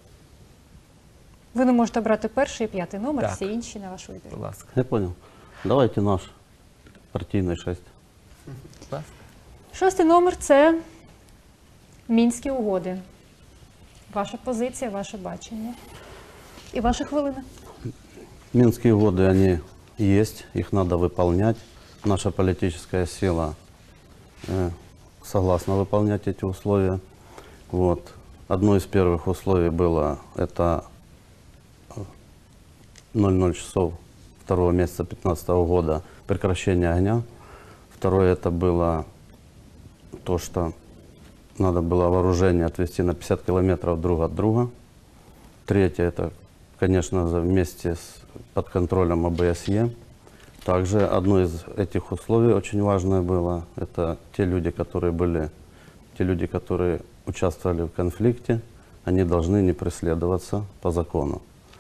Ви не можете обрати перший і п'ятий номер, Так. всі інші на ваш вибір. Будь ласка. Я понял. Давайте наш партийный шесть. Будь ласка. Шостий номер – це Мінські угоди. Ваша позиція, ваше бачення. І ваша хвилина. Минские угоды, они есть, их надо выполнять. Наша политическая сила э, согласна выполнять эти условия. Вот. Одно из первых условий было это ноль ноль часов второго месяца две тысячи пятнадцатого года прекращение огня. Второе это было то, что надо было вооружение отвести на пятьдесят километров друг от друга. Третье это, конечно же, вместе с, под контролем ОБСЕ. Также одно из этих условий очень важное было, это те люди, которые были, те люди, которые участвовали в конфликте, они должны не преследоваться по закону.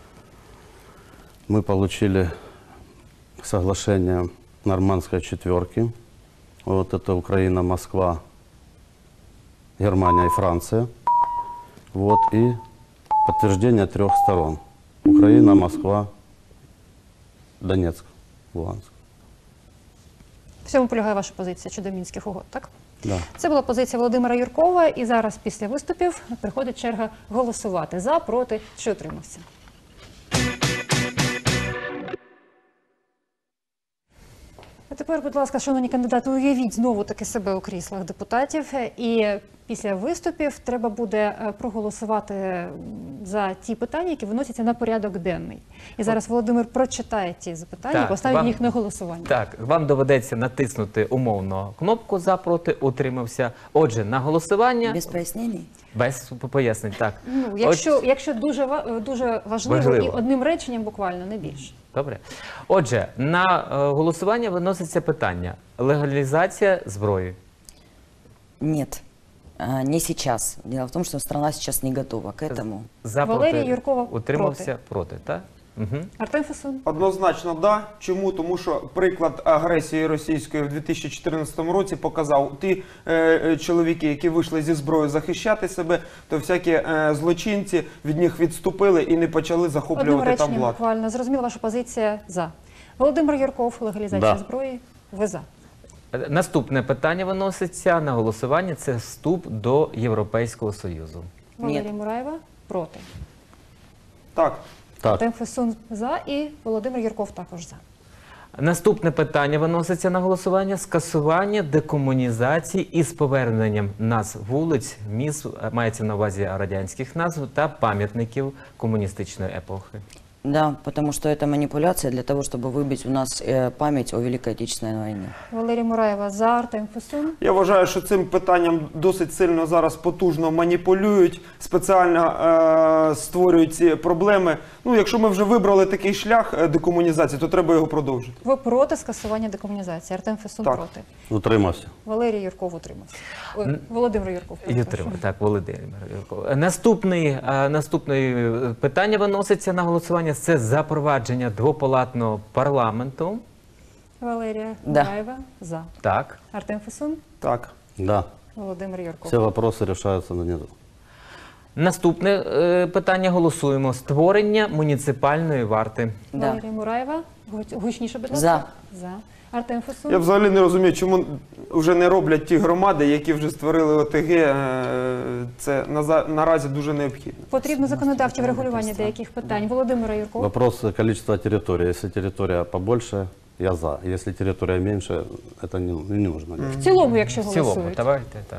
Мы получили соглашение Нормандской четверки, вот это Украина, Москва, Германия и Франция, вот, и подтверждение трех сторон, Украина, Москва, Донецк, Луганськ. В цьому полягає ваша позиція щодо Мінських угод, так? Да. Це була позиція Володимира Юркова, і зараз після виступів приходить черга голосувати за, проти чи утримався. А тепер, будь ласка, шановні кандидати, уявіть знову таки себе у кріслах депутатів, і після виступів треба буде проголосувати за ті питання, які виносяться на порядок денний. І зараз Володимир прочитає ті запитання, Так, і поставить вам- їх на голосування. Так, вам доведеться натиснути умовно кнопку «За», «Проти», «Утримався». Отже, на голосування Без пояснений? без пояснень. Так. Ну, якщо, якщо дуже, ва- дуже важливо, Важливо. і одним реченням буквально, не більше. Добре. Отже, на е, голосування виноситься питання легалізація зброї. Нет, а, не сейчас. Дело в том, что страна сейчас не готова к этому. За, Валерій проти, Юркова утримався, проти, так? Угу. Артем Фесун. Однозначно, да. Чому? Тому що приклад агресії російської в дві тисячі чотирнадцятому році показав, ті е, е, чоловіки, які вийшли зі зброєю захищати себе, то всякі е, злочинці від них відступили і не почали Одним захоплювати там реченням владу. буквально. Зрозуміла ваша позиція за. Володимир Юрков, легалізація Да. зброї. Ви за. Наступне питання виноситься на голосування – це вступ до Європейського Союзу. Валерія Мураєва проти. Так. Так, Артем Фесун за і Володимир Юрков також за. Наступне питання виноситься на голосування – скасування декомунізації із поверненням назв вулиць, міст, мається на увазі радянських назв та пам'ятників комуністичної епохи. Да, потому что это манипуляция для того, чтобы выбить у нас э, память о Великой Отечественной войне. Валерія Мураєва за, Артем Фесун. Я вважаю, що цим питанням досить сильно зараз потужно маніпулюють, спеціально е, створюють ці проблеми. Ну, якщо ми вже вибрали такий шлях е, декомунізації, то треба його продовжити. Ви проти скасування декомунізації. Артем Фесун Так. проти. утримався. Валерій Юрков утримався. Ой, Володимир Юрков. І перепрошую. отримав. Так, Володимир Юрков. Наступний, е, наступне е, питання виноситься на голосування – це запровадження двопалатного парламенту. Валерія Да. Мураєва за. Так. Артем Фесун. Так. Да, Володимир Юрков. все вопросы решаются внизу. Наступне е, питання голосуємо – створення муніципальної варти. Да. Валерія Мураєва. Гу- Гучніше, будь ласка. За. За. Артем Фесун. Я взагалі не розумію, чому вже не роблять ті громади, які вже створили О Те Ге. е, Це наза- наразі дуже необхідно. Потрібно законодавче врегулювання деяких питань. Володимира Юркова. Вопрос количества территории. Если территория побольше, я за. Если территория меньше, это не, не нужно делать. В цілому, якщо В цілому, голосують. давайте так.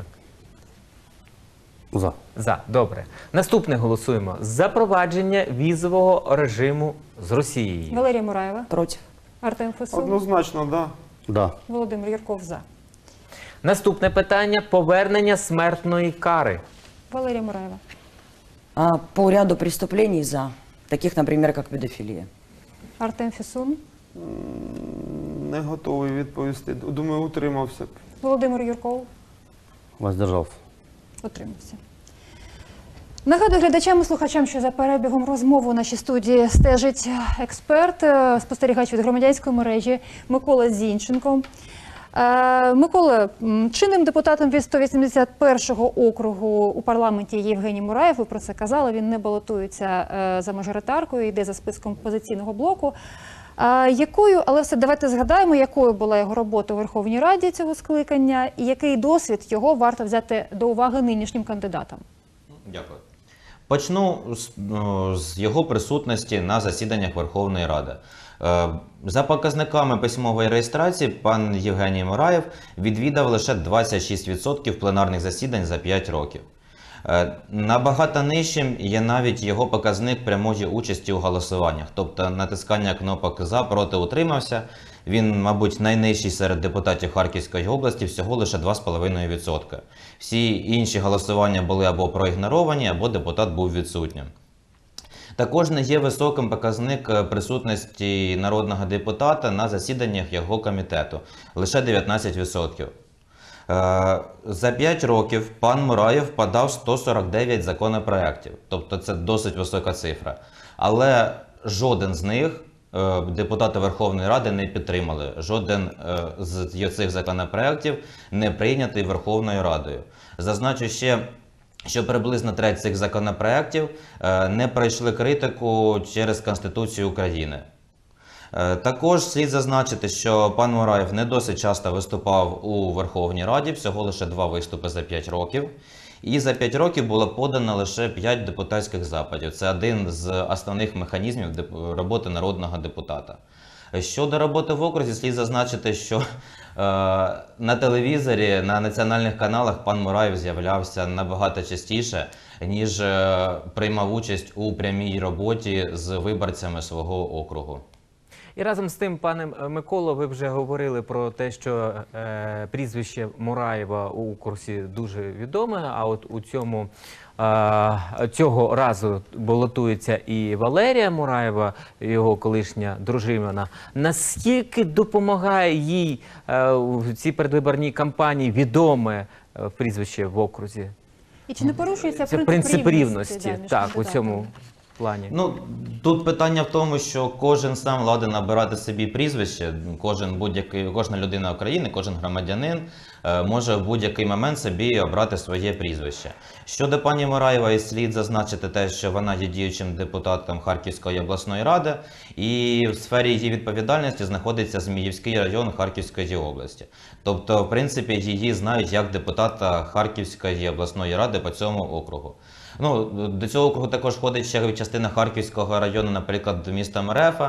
За. За, добре. Наступне голосуємо. Запровадження візового режиму з Росією. Валерія Мураєва. Против. Артем Фесун. Однозначно, да. Да. Володимир Юрков за. Наступне питання – повернення смертної кари. Валерія Мураєва. А, по ряду преступлений за. Таких, например, как педофилия. Артем Фесун. Не готовий відповісти. Думаю, утримався б. Володимир Юрков. Воздержался. Утримався. Нагадую глядачам і слухачам, що за перебігом розмови у нашій студії стежить експерт, е, спостерігач від громадянської мережі Микола Зінченко. Е, Микола, м, чинним депутатом від сто вісімдесят першого округу у парламенті Євгеній Мураєв, ви про це казали, він не балотується е, за мажоритаркою, йде за списком опозиційного блоку. А якою, але все, давайте згадаємо, якою була його робота у Верховній Раді цього скликання і який досвід його варто взяти до уваги нинішнім кандидатам. Дякую. Почну з, ну, з його присутності на засіданнях Верховної Ради. Е, За показниками письмової реєстрації, пан Євгеній Мураєв відвідав лише двадцять шість відсотків пленарних засідань за п'ять років. Е, Набагато нижчим є навіть його показник прямої участі у голосуваннях, тобто натискання кнопок «За», «Проти», «Утримався». Він, мабуть, найнижчий серед депутатів Харківської області, всього лише два з половиною відсотка. Всі інші голосування були або проігноровані, або депутат був відсутнім. Також не є високим показник присутності народного депутата на засіданнях його комітету – лише дев'ятнадцять відсотків. За п'ять років пан Мураєв подав сто сорок дев'ять законопроєктів, тобто це досить висока цифра. Але жоден з них депутати Верховної Ради не підтримали. Жоден з цих законопроєктів не прийнятий Верховною Радою. Зазначу ще, що приблизно треть цих законопроєктів не пройшли критику через Конституцію України. Також слід зазначити, що пан Мураєв не досить часто виступав у Верховній Раді, всього лише два виступи за п'ять років. І за п'ять років було подано лише п'ять депутатських запитів. Це один з основних механізмів роботи народного депутата. Щодо роботи в окрузі, слід зазначити, що е, на телевізорі, на національних каналах пан Мураєв з'являвся набагато частіше, ніж е, приймав участь у прямій роботі з виборцями свого округу. І разом з тим, пане Миколо, ви вже говорили про те, що е, прізвище Мураєва у курсі дуже відоме, а от у цьому е, цього разу балотується і Валерія Мураєва, його колишня дружина. Наскільки допомагає їй е, в цій передвиборній кампанії відоме е, прізвище в окрузі? І чи не порушується Це принцип, принцип рівності, да, між так, у кандидатами? цьому плані. Ну, тут питання в тому, що кожен сам ладен набирати собі прізвище, кожен будь-який, кожна людина України, кожен громадянин е, може в будь-який момент собі обрати своє прізвище. Щодо пані Мураєвої, слід зазначити те, що вона є діючим депутатом Харківської обласної ради, і в сфері її відповідальності знаходиться Зміївський район Харківської області. Тобто, в принципі, її знають як депутата Харківської обласної ради по цьому округу. Ну, до цього округу також входить ще частина Харківського району, наприклад, міста Мерефа,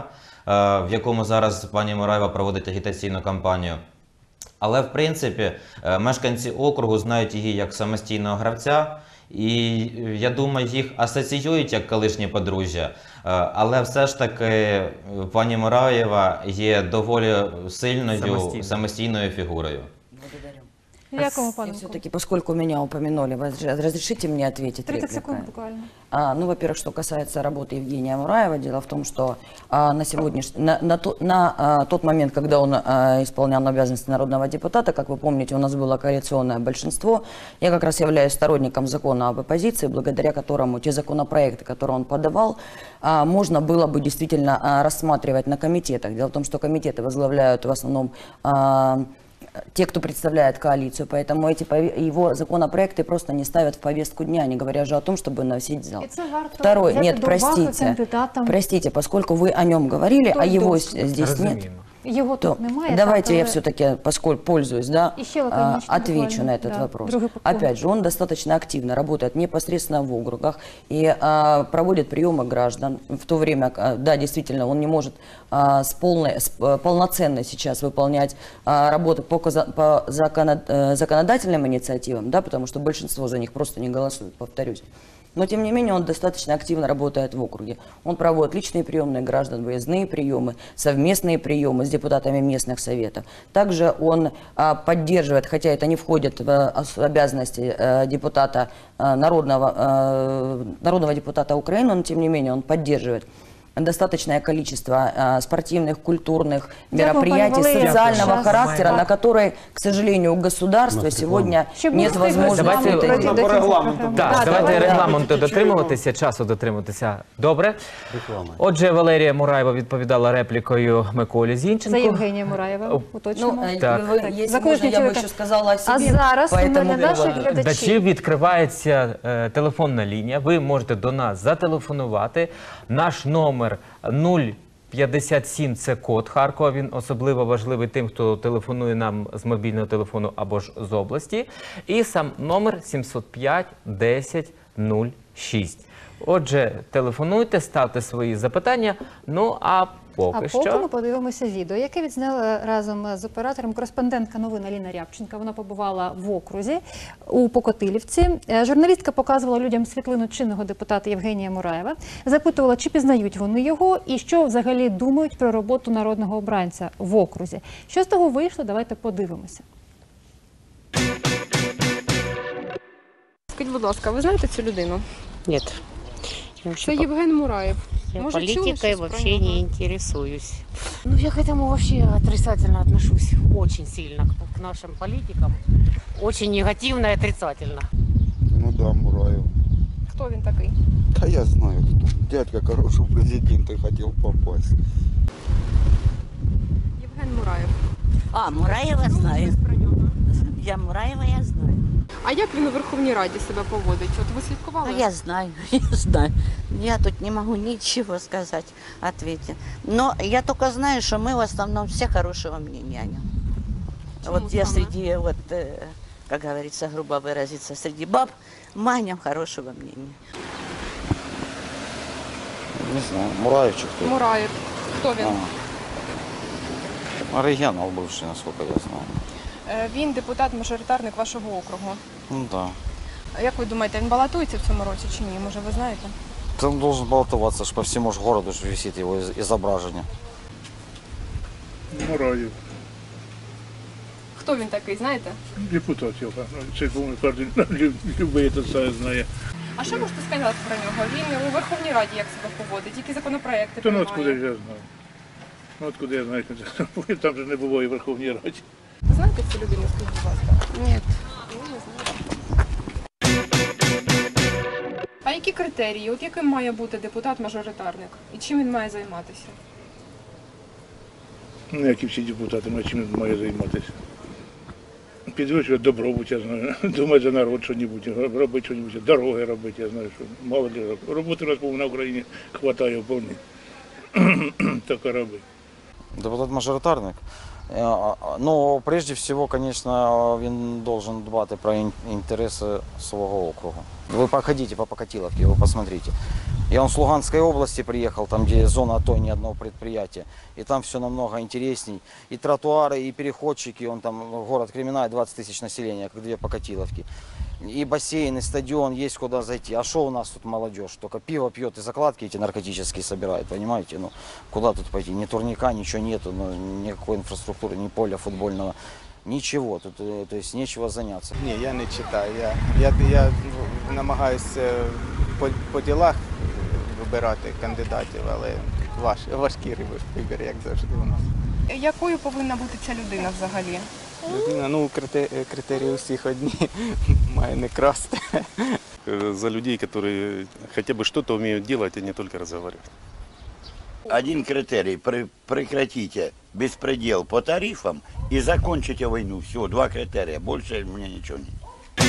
в якому зараз пані Мураєва проводить агітаційну кампанію. Але, в принципі, мешканці округу знають її як самостійного гравця, і, я думаю, їх асоціюють як колишнє подружжя. Але все ж таки пані Мураєва є доволі сильною Самостійно. самостійною фігурою. Благодарю. Дякуємо, пане И Миколо. все-таки, поскольку меня упомянули, вы разрешите мне ответить тридцять репликой? секунд буквально. А, ну, во-первых, что касается работы Евгения Мураева, дело в том, что а, на сегодняшний, на, на, то, на а, тот момент, когда он а, исполнял обязанности народного депутата, как вы помните, у нас было коалиционное большинство. Я как раз являюсь сторонником закона об оппозиции, благодаря которому те законопроекты, которые он подавал, а, можно было бы действительно а, рассматривать на комитетах. Дело в том, что комитеты возглавляют в основном а, те, кто представляет коалицию, поэтому эти пове- его законопроекты просто не ставят в повестку дня, не говоря уже о том, чтобы выносить в зал. І це варто Второй, взяти нет, до уваги простите, кандидатам. простите, поскольку вы о нем говорили, Кто а его доступ? с- здесь нет, Розуміємо. Його то тут немає. давайте так, я але- все-таки, поскольку пользуюсь, да, Еще а, лаконично, отвечу буквально, на этот да, вопрос. другой пункт. Опять же, он достаточно активно работает непосредственно в округах и а, проводит приемы граждан. В то время, а, да, действительно, он не может а, с полной, с, а, полноценно сейчас выполнять а, работу по, каза- по законо- э, законодательным инициативам, да, потому что большинство за них просто не голосует, повторюсь. Но, тем не менее, он достаточно активно работает в округе. Он проводит личные приемные граждан, выездные приемы, совместные приемы с депутатами местных советов. Также он а, поддерживает, хотя это не входит в а, ос- обязанности а, депутата, а, народного, а, народного депутата Украины, но, тем не менее, он поддерживает достаточное количество а, спортивных, культурных Дякую, мероприятий пане Валерій. социального Дякую. характера, Так. на которые, к сожалению, у государства Ну, сегодня Щоб ми нет встигли з возможности. вами Давайте- пройти Можна до по кінця регламенту. програми. Так, Да, давайте давайте. регламенту дотримуватися, часу дотримуватися. Добре. Реклама. Отже, Валерія Мураєва відповідала реплікою Миколі За Зінченко. Євгенія Мураєва. Ну, Уточнимо. Ну, э, Так. вы- Так. если За можно, кожним я бы чоловіком. еще сказала о себе. А зараз у поэтому мене наші было- глядачі. Глядачів відкривається е, телефонна лінія. Ви можете до нас зателефонувати. Наш номер нуль п'ятдесят сім – це код Харкова. Він особливо важливий тим, хто телефонує нам з мобільного телефону або ж з області. І сам номер сімсот п'ять десять нуль шість. Отже, телефонуйте, ставте свої запитання. Ну, а поки А поки що... ми подивимося відео, яке відзняла разом з оператором кореспондентка новин Аліна Рябченка. Вона побувала в окрузі у Покотилівці. Е, Журналістка показувала людям світлину чинного депутата Євгенія Мураєва, запитувала, чи пізнають вони його і що взагалі думають про роботу народного обранця в окрузі. Що з того вийшло, давайте подивимося. Скажіть, будь ласка, ви знаєте цю людину? Нет, занимаемся. Це Євген Мураєв. Я Може, чули политикой щось про вообще нього? не интересуюсь. Ну, я к этому вообще отрицательно отношусь. Очень сильно к, к нашим политикам. Очень негативно и отрицательно. Ну да, Мураев. Хто він такий? Да я знаю, кто. Дядька хороший президент и хотел попасть. Євген Мураєв. А, Мураєва знаю. Щось про нього. Я Мураєва, я знаю. А як він у Верховній Раді себе поводить? От ви А слідкували? я знаю, я знаю. Я тут не могу ничего сказать, ответить. Но я только знаю, что мы в основном все хорошего мнения о нем. Почему Вот я самое? среди, вот, э, как говорится, грубо выразиться, среди баб мы о нем хорошего мнения. Не знаю, Мураевчик кто? Мураєв. Хто він? А, регионал бывший, насколько я знаю. Е, Він депутат-мажоритарник вашого округу. Ну да. А як ви думаєте, він балотується в цьому році чи ні? Може, ви знаєте? Он должен баллотоваться, аж по всему ж городу ж висит его из- изображение. Мураєв, Хто він такий, знаєте? депутат його. Це повний кожен любий це все знає. А що можете сказати про нього? Він у Верховній Раді як себе поводить, які законопроекти То ну приймає? откуда я знаю. Ну откуда я знаю, там же не було і в Верховній Раді. Ви знаєте цю людину, скажіть, будь ласка? Нет. Ну, не знаю. А які критерії? От яким має бути депутат-мажоритарник? І чим він має займатися? Ну, як і всі депутати, ну, чим він має займатися. Підвищувати добробут, я знаю. Думати за народ що-небудь, робити що-небудь, дороги робити, я знаю, що мало ли. Роботи у нас по-моєму, на Україні хватає вповні. Тільки робити. Депутат-мажоритарник. Е, а, а, Ну, прежде всего, конечно, він должен дбати про ін- інтереси свого округу. Вы походите по Покатиловке, вы посмотрите. Я он с Луганской области приехал, там где зона АТО, ни одного предприятия. И там все намного интересней. И тротуары, и переходчики, он там, город Кременная, двадцать тысяч населения, как две Покатиловки. И бассейн, и стадион, есть куда зайти. А что у нас тут молодежь? Только пиво пьет и закладки эти наркотические собирает, понимаете? Ну, куда тут пойти? Ни турника, ничего нету, ну, никакой инфраструктуры, ни поля футбольного. Нічого, тут, е, то есть, нечего заняться. Ні, я не читаю. Я, я, я намагаюся по, по ділах вибирати кандидатів, але важ, важкий вибір, як завжди у нас. Якою повинна бути ця людина взагалі? Людина, ну, критерії, критерії усіх одні, має не красти. За людей, которые хотя бы что-то умеют делать, а не только разговаривать. Один критерий – прекратите беспредел по тарифам и закончите войну. Все, два критерия. Больше у меня ничего нет.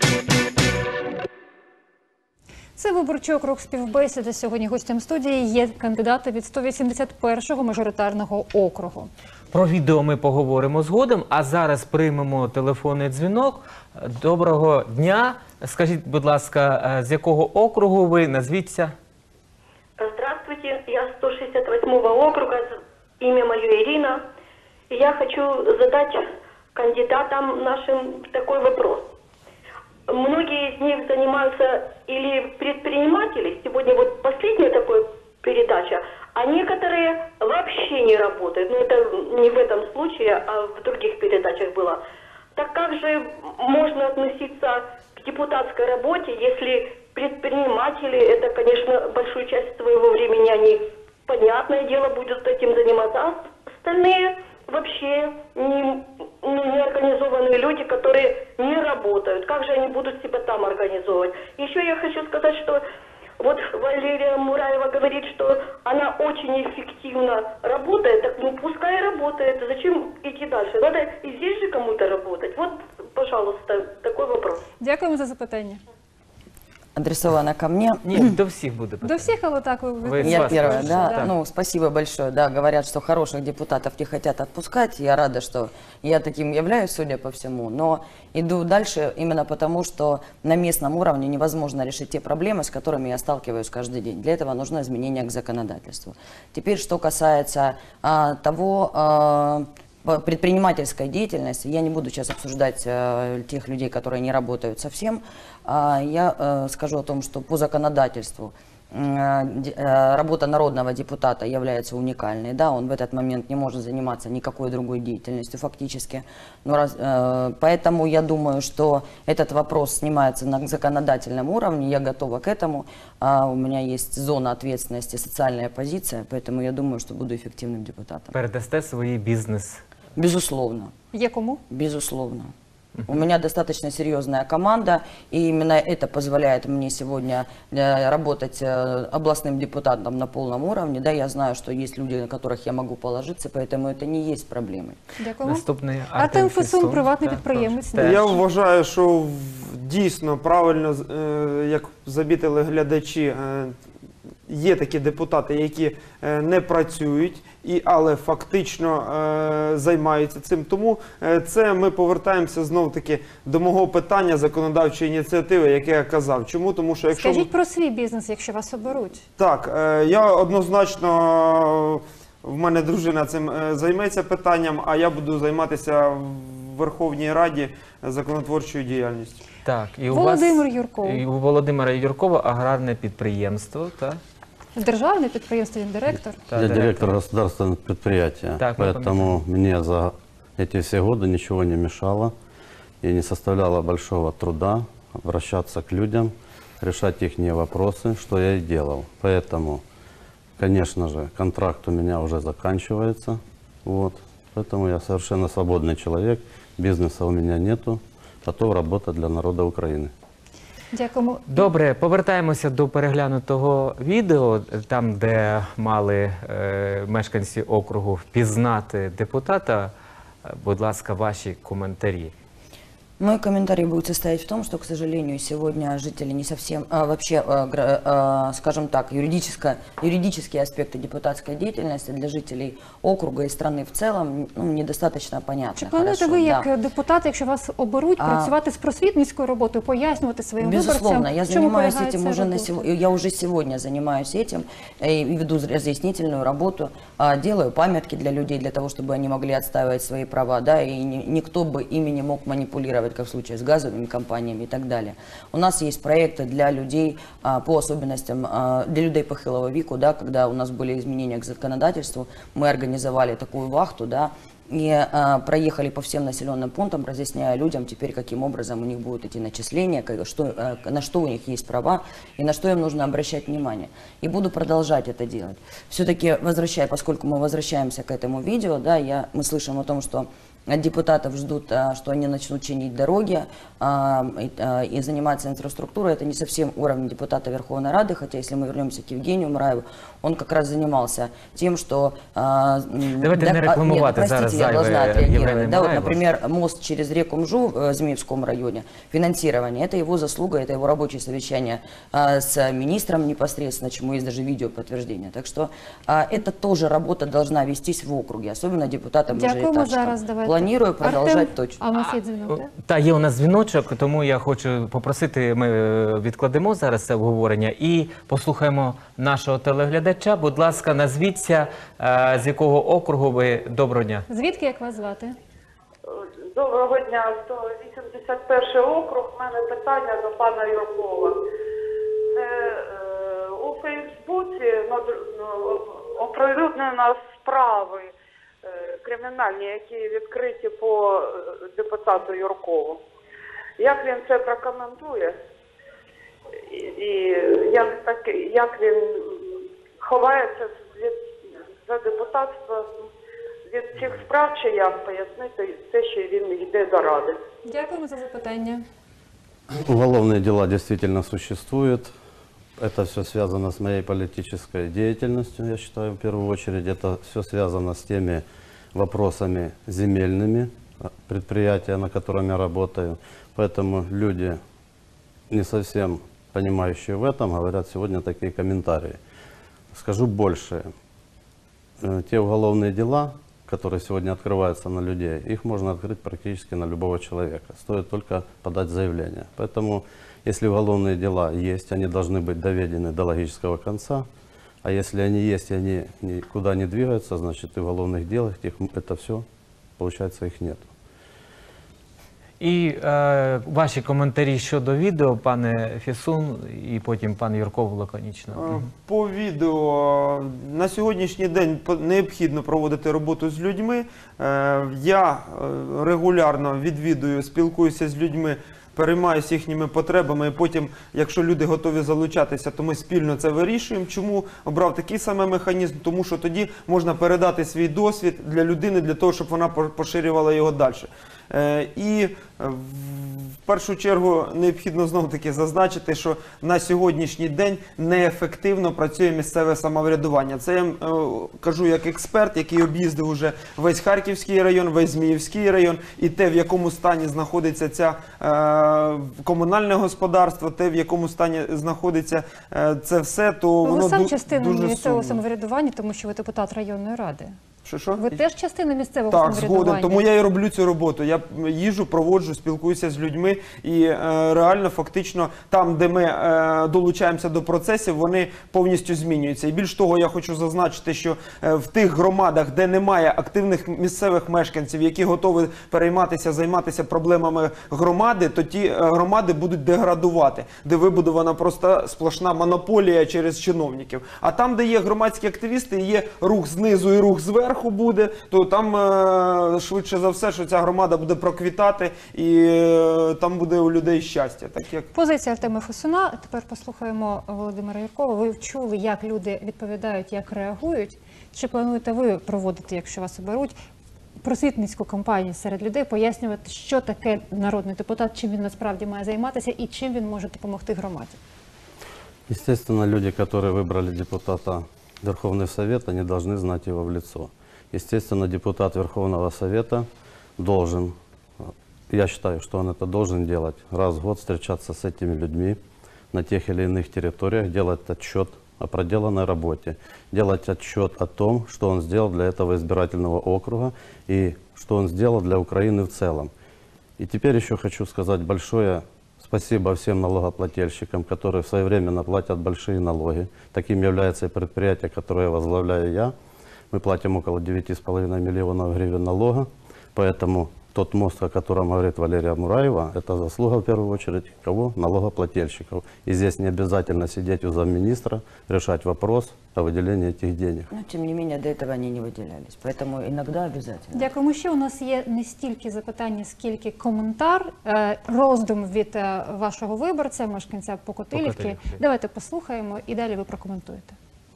Це виборчий округ співбесіди. Сьогодні гостем студії є кандидати від сто вісімдесят першого мажоритарного округу. Про відео ми поговоримо згодом, а зараз приймемо телефонний дзвінок. Доброго дня. Скажіть, будь ласка, з якого округу ви? Назвіться. Здравствуйте, я сто шестьдесят восьмого округа, имя мое Ирина. И я хочу задать кандидатам нашим такой вопрос. Многие из них занимаются или предприниматели, сегодня вот последняя такая передача, а некоторые вообще не работают. Но это не в этом случае, а в других передачах было. Так как же можно относиться к депутатской работе, если предприниматели, это, конечно, большую часть своего времени они, понятное дело, будут этим заниматься, а остальные вообще не, ну, не организованные люди, которые не работают. Как же они будут себя там организовывать? Еще я хочу сказать, что вот Валерия Мураева говорит, что она очень эффективно работает, так ну пускай работает, зачем идти дальше? Надо и здесь же кому-то работать. Вот, пожалуйста, такой вопрос. Дякуємо за запитання. Адресована ко мне. Нет, до всех буду. До всех, але так вы... Вы Я вас первая, спрашиваю, да. да. Ну, спасибо большое. Да, говорят, что хороших депутатов не хотят отпускать. Я рада, что я таким являюсь, судя по всему. Но иду дальше именно потому, что на местном уровне невозможно решить те проблемы, с которыми я сталкиваюсь каждый день. Для этого нужно изменение к законодательству. Теперь, что касается а, того... А, предпринимательской деятельности, я не буду сейчас обсуждать э, тех людей, которые не работают совсем, а я э, скажу о том, что по законодательству э, де- э, работа народного депутата является уникальной, да, он в этот момент не может заниматься никакой другой деятельностью фактически. Но раз- э, поэтому я думаю, что этот вопрос снимается на законодательном уровне, я готова к этому. А у меня есть зона ответственности, социальная позиция, поэтому я думаю, что буду эффективным депутатом. Передасте свій бізнес. Безусловно. Якому? Безусловно. У меня достаточно серьезная команда, и именно это позволяет мне сегодня э, работать э, областным депутатом на полном уровне. Да, я знаю, что есть люди, на которых я могу положиться, поэтому это не есть проблемой. Дякуємо. Наступний Артем Фесун, приватний Так, підприємець. прошу. Я вважаю, що в- дійсно правильно, е, як замітили глядачі, е, є такі депутати, які е, не працюють, і, але фактично е, займаються цим. Тому е, це ми повертаємося знов-таки до мого питання законодавчої ініціативи, яке я казав. Чому? Тому що якщо... Скажіть про свій бізнес, якщо вас оберуть. Так, е, я однозначно, в мене дружина цим е, займеться питанням, а я буду займатися в Верховній Раді законотворчою діяльністю. Так, і у Володимир вас, Юрков. і у Володимира Юркова аграрне підприємство, так? Державне підприємство, він директор. Та, Я директор. директор государственного предприятия, Так, мы поэтому мне за эти все годы ничего не мешало и не составляло большого труда обращаться к людям, решать их вопросы, что я и делал. Поэтому, конечно же, контракт у меня уже заканчивается, вот, поэтому я совершенно свободный человек, бизнеса у меня нету, готов работать для народа Украины. Дякуємо. Добре, повертаємося до переглянутого відео, там, де мали е, мешканці округу впізнати депутата. Е, Будь ласка, ваші коментарі. Мой комментарий будет состоять в том, что, к сожалению, сегодня жители не совсем, а, вообще, а, гра- а, скажем так, юридическое, юридические аспекты депутатской деятельности для жителей округа и страны в целом ну, недостаточно понятны. Чи плануєте хорошо, ви, да. як депутат, якщо вас оберуть, А, працювати з просвітницькою роботою, пояснювати своїм Безусловно, виборцям, я в чому занимаюсь полягає этим ця уже на робота? сего- я уже сегодня занимаюсь этим э, и веду разъяснительную работу, а, делаю памятки для людей, для того, чтобы они могли отстаивать свои права, да, и ни- никто бы ими не мог манипулировать, как в случае с газовыми компаниями и так далее. У нас есть проекты для людей а, по особенностям, а, для людей похилого веку, да, когда у нас были изменения к законодательству, мы организовали такую вахту, да, и а, проехали по всем населенным пунктам, разъясняя людям теперь, каким образом у них будут идти начисления, как- что, э, на что у них есть права и на что им нужно обращать внимание. И буду продолжать это делать. Все-таки возвращая, поскольку мы возвращаемся к этому видео, да, я, мы слышим о том, что от депутатов ждут, а, что они начнут чинить дороги а, и, а, и заниматься инфраструктурой. Это не совсем уровень депутата Верховной Рады, хотя если мы вернемся к Евгению Мраеву, он как раз занимался тем, что... а, м, Давайте да, не а, рекламувати нет, зараз простите, я зайве должна Євгена отреагировать. Да, вот, Мраева. например, мост через реку Мжу в Змеевском районе, финансирование, это его заслуга, это его рабочее совещание а, с министром непосредственно, чему есть даже видео подтверждение. Так что а, это тоже работа должна вестись в округе, особенно депутатам Дякуємо мажоритарщикам. зараз. Давайте. Планирую продолжать Артем, точно. а у нас є дзвінок, так? Та є у нас дзвіночок, тому я хочу попросити, ми е, відкладемо зараз це обговорення і послухаємо нашого телеглядача. Будь ласка, назвіться, е, з якого округу ви. Доброго дня. Звідки, як вас звати? Доброго дня, сто вісімдесят перший округ. У мене питання до пана Юркова. Е, е, у Фейсбуці над- ну, оприлюднено справи е, кримінальні, які відкриті по е, депутату Юркову. Як він це прокоментує? І, і як, так, як він ховається від, за депутатство від цих справ, чи як пояснити те, що він йде до Ради? Дякуємо за запитання. Уголовные дела действительно существуют. Это все связано с моей политической деятельностью, я считаю, в первую очередь. Это все связано с теми вопросами земельными предприятия, на котором я работаю. Поэтому люди, не совсем понимающие в этом, говорят сегодня такие комментарии. Скажу больше. Э, Те уголовные дела, которые сегодня открываются на людей, их можно открыть практически на любого человека. Стоит только подать заявление. Поэтому, если уголовные дела есть, они должны быть доведены до логического конца. А если они есть и они никуда не двигаются, значит и уголовных дел, их, это все, получается, их нет. І е, ваші коментарі щодо відео, пане Фісун, і потім пан Юрков лаконічно. Е, По відео на сьогоднішній день по- необхідно проводити роботу з людьми. Е, Я е, регулярно відвідую, спілкуюся з людьми, переймаюся їхніми потребами, і потім, якщо люди готові залучатися, то ми спільно це вирішуємо. Чому обрав такий самий механізм? Тому що тоді можна передати свій досвід для людини, для того, щоб вона по- поширювала його далі. Е, І е, в першу чергу необхідно знову-таки зазначити, що на сьогоднішній день неефективно працює місцеве самоврядування. Це я е, кажу як експерт, який об'їздив уже весь Харківський район, весь Зміївський район, і те, в якому стані знаходиться ця е, комунальне господарство, те, в якому стані знаходиться е, це все, то Ну, воно ви сам ду- частина дуже місцевого сумно. самоврядування, тому що ви депутат районної ради. Що, що? Ви теж частина місцевого Так, самоврядування? згоден. Тому я і роблю цю роботу. Я їжджу, проводжу, спілкуюся з людьми. І е, реально, фактично, там, де ми е, долучаємося до процесів, вони повністю змінюються. І більш того, я хочу зазначити, що е, в тих громадах, де немає активних місцевих мешканців, які готові перейматися, займатися проблемами громади, то ті е, громади будуть деградувати, де вибудована просто сплошна монополія через чиновників. А там, де є громадські активісти, є рух знизу і рух зверху буде, то там е, швидше за все, що ця громада буде проквітати і е, там буде у людей щастя. Так як Позиція Артема Фесуна. Тепер послухаємо Володимира Юркова. Ви чули, як люди відповідають, як реагують. Чи плануєте ви проводити, якщо вас оберуть, просвітницьку кампанію серед людей, пояснювати, що таке народний депутат, чим він насправді має займатися і чим він може допомогти громаді? Естественно, люди, которые выбрали депутата Верховный Совет, они должны знать его в лицо. Естественно, депутат Верховного Совета должен, я считаю, что он это должен делать, раз в год встречаться с этими людьми на тех или иных территориях, делать отчет о проделанной работе, делать отчет о том, что он сделал для этого избирательного округа и что он сделал для Украины в целом. И теперь еще хочу сказать большое спасибо всем налогоплательщикам, которые своевременно платят большие налоги. Таким является и предприятие, которое возглавляю я. Мы платим около девяти с половиной миллионов гривен налога, поэтому тот мост, о котором говорит Валерия Мураева, это заслуга в первую очередь кого? Налогоплательщиков. И здесь не обязательно сидеть у замминистра, решать вопрос о выделении этих денег. Но, тем не менее, до этого они не выделялись, поэтому иногда обязательно. Дякуємо. Ще у нас є не стільки запитання, скільки коментар, е, роздум від е, вашого виборця, мешканця Покотилівки. Покотилівки. Давайте послухаємо і далі ви прокоментуєте.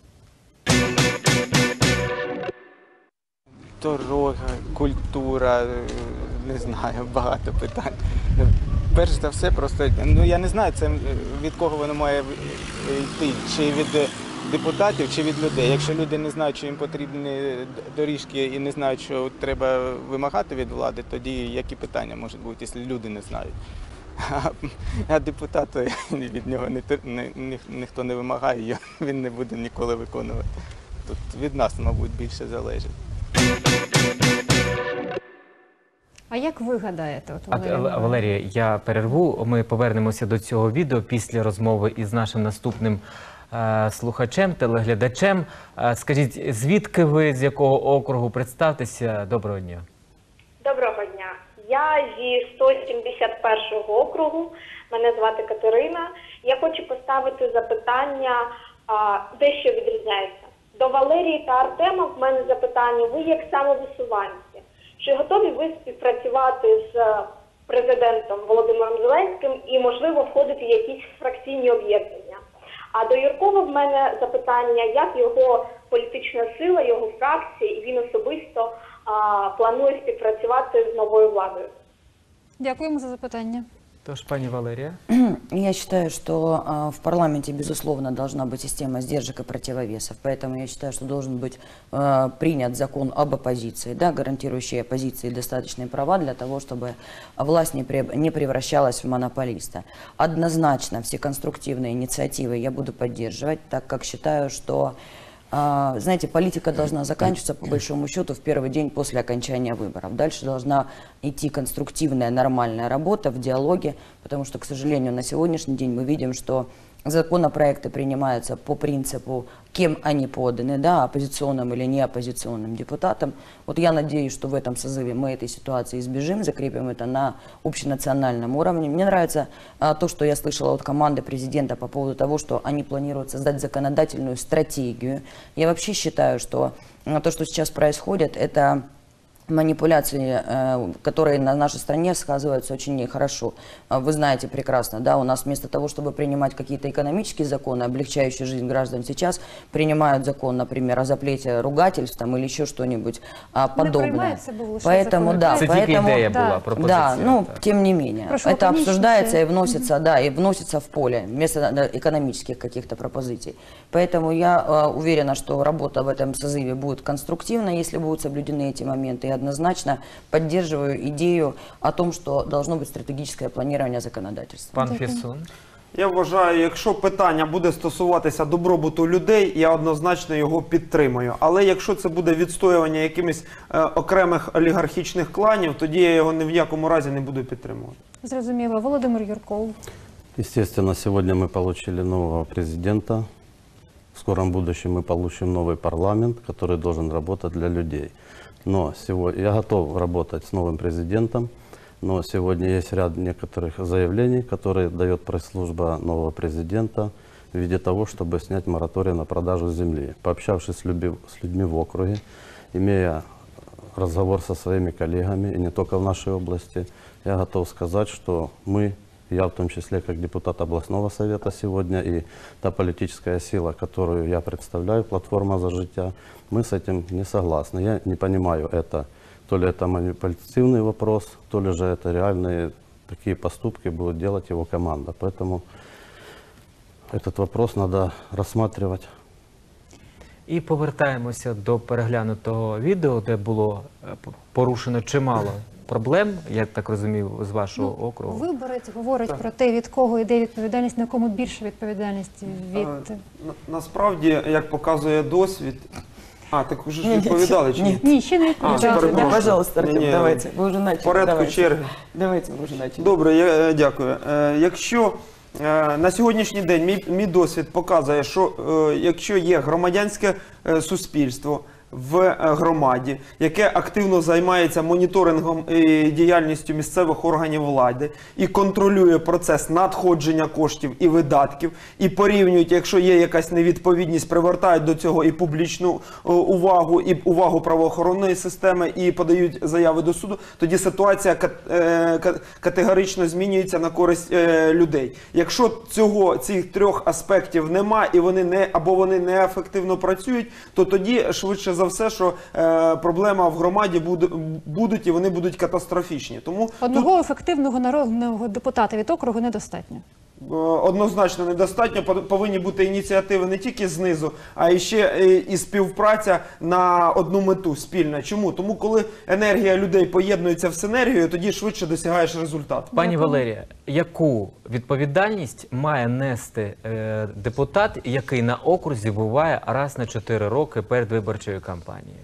Дорога, культура, е, не знаю, багато питань. Перш за все, просто, ну я не знаю, це е, від кого воно має йти, чи від е, депутатів, чи від людей. Якщо люди не знають, що їм потрібні доріжки і не знають, що треба вимагати від влади, тоді які питання можуть бути, якщо люди не знають. А, а депутата від нього ні, ні, ні, ніхто не вимагає, його він не буде ніколи виконувати. Тут від нас, мабуть, більше залежить. А як ви гадаєте, от, А, Валерій? Л- Валерія, я перерву. Ми повернемося до цього відео після розмови із нашим наступним е, слухачем, телеглядачем. Е, скажіть, звідки ви, з якого округу? Представтеся. Доброго дня. Доброго дня. Я зі сто сімдесят першого округу. Мене звати Катерина. Я хочу поставити запитання, а, дещо відрізняється. До Валерії та Артема в мене запитання. Ви як самовисуванці. Чи готові ви співпрацювати з президентом Володимиром Зеленським і, можливо, входити в якісь фракційні об'єднання? А до Юркова в мене запитання, як його політична сила, його фракція і він особисто а, планує співпрацювати з новою владою? Дякуємо за запитання. Тож, пані Валерія. Я считаю, что а, в парламенте, безусловно, должна быть система сдержек и противовесов. Поэтому я считаю, что должен быть а, принят закон об оппозиции, да, гарантирующий оппозиции достаточные права для того, чтобы власть не, пре- не превращалась в монополиста. Однозначно все конструктивные инициативы я буду поддерживать, так как считаю, что а, знаете, политика должна заканчиваться, по большому счету, в первый день после окончания выборов. Дальше должна идти конструктивная, нормальная работа в диалоге, потому что, к сожалению, на сегодняшний день мы видим, что законопроекты принимаются по принципу, кем они поданы, да, оппозиционным или не оппозиционным депутатам. Вот я надеюсь, что в этом созыве мы этой ситуации избежим, закрепим это на общенациональном уровне. Мне нравится а, то, что я слышала от команды президента по поводу того, что они планируют создать законодательную стратегию. Я вообще считаю, что а, то, что сейчас происходит, это манипуляции, э, которые на нашей стране сказываются очень нехорошо. А Вы знаете прекрасно, да, у нас вместо того, чтобы принимать какие-то экономические законы, облегчающие жизнь граждан, сейчас принимают закон, например, о запрете ругательств там, или еще что-нибудь а, подобное. Поэтому, да, Це поэтому, тільки ідея да, була, пропозиція. да, ну, так. тем не менее, Прошу, это лаконичнее. обсуждается и вносится, да, и вносится в поле вместо да, экономических каких-то пропозиций. Поэтому я э, уверена, что работа в этом созыве будет конструктивна, если будут соблюдены эти моменты. Я однозначно поддерживаю идею о том, что должно быть стратегическое планирование законодательства. Пан Фірсун. Я вважаю, якщо питання буде стосуватися добробуту людей, я однозначно його підтримую. Але якщо це буде відстоювання якимись е, окремих олігархічних кланів, тоді я його ні в якому разі не буду підтримувати. Зрозуміло. Володимир Юрков. Естественно, сегодня мы получили нового президента. В скором будущем мы получим новый парламент, который должен работать для людей. Но сегодня я готов работать с новым президентом, но сегодня есть ряд некоторых заявлений, которые дает пресс-служба нового президента в виде того, чтобы снять мораторий на продажу земли. Пообщавшись с, люби, с людьми в округе, имея разговор со своими коллегами, и не только в нашей области, я готов сказать, что мы, я в том числе как депутат областного совета сегодня, и та политическая сила, которую я представляю, платформа «За життя», мы с этим не согласны. Я не понимаю, это, то ли это манипулятивный вопрос, то ли же это реальные такие поступки будет делать его команда. Поэтому этот вопрос надо рассматривать. І повертаємося до переглянутого відео, де було е, порушено чимало проблем, я так розумів, з вашого округу. Виборець говорить про те, від кого йде відповідальність, на кому більше відповідальність від... Е, на- Насправді, як показує досвід... А, так вже ж відповідали чи ні? Ні, ще не А, відповідали. перепрошую. Пожалуйста, Артем, Ні-ні, давайте. Вы уже начали. В порядку давайте. черги. Давайте, вы уже начали. Добре, я, е, дякую. Е, Якщо е, на сьогоднішній день мій, мій досвід показує, що е, якщо є громадянське е, суспільство в е, громаді, яке активно займається моніторингом і діяльністю місцевих органів влади і контролює процес надходження коштів і видатків, і порівнюють, якщо є якась невідповідність, привертають до цього і публічну е, увагу, і увагу правоохоронної системи, і подають заяви до суду, тоді ситуація кат- е, ка- категорично змінюється на користь е, людей. Якщо цього, цих трьох аспектів нема, і вони не, або вони неефективно працюють, то тоді швидше за все, що е, проблема в громаді буде, будуть і вони будуть катастрофічні. Тому Одного ефективного народного депутата від округу недостатньо. е, однозначно недостатньо, Пов- повинні бути ініціативи не тільки знизу, а і ще е, і співпраця на одну мету спільна. Чому? Тому коли енергія людей поєднується в синергію, тоді швидше досягаєш результат. Пані Валерія, яку відповідальність має нести е, депутат, який на окрузі буває раз на чотири роки перед виборчою кампанією?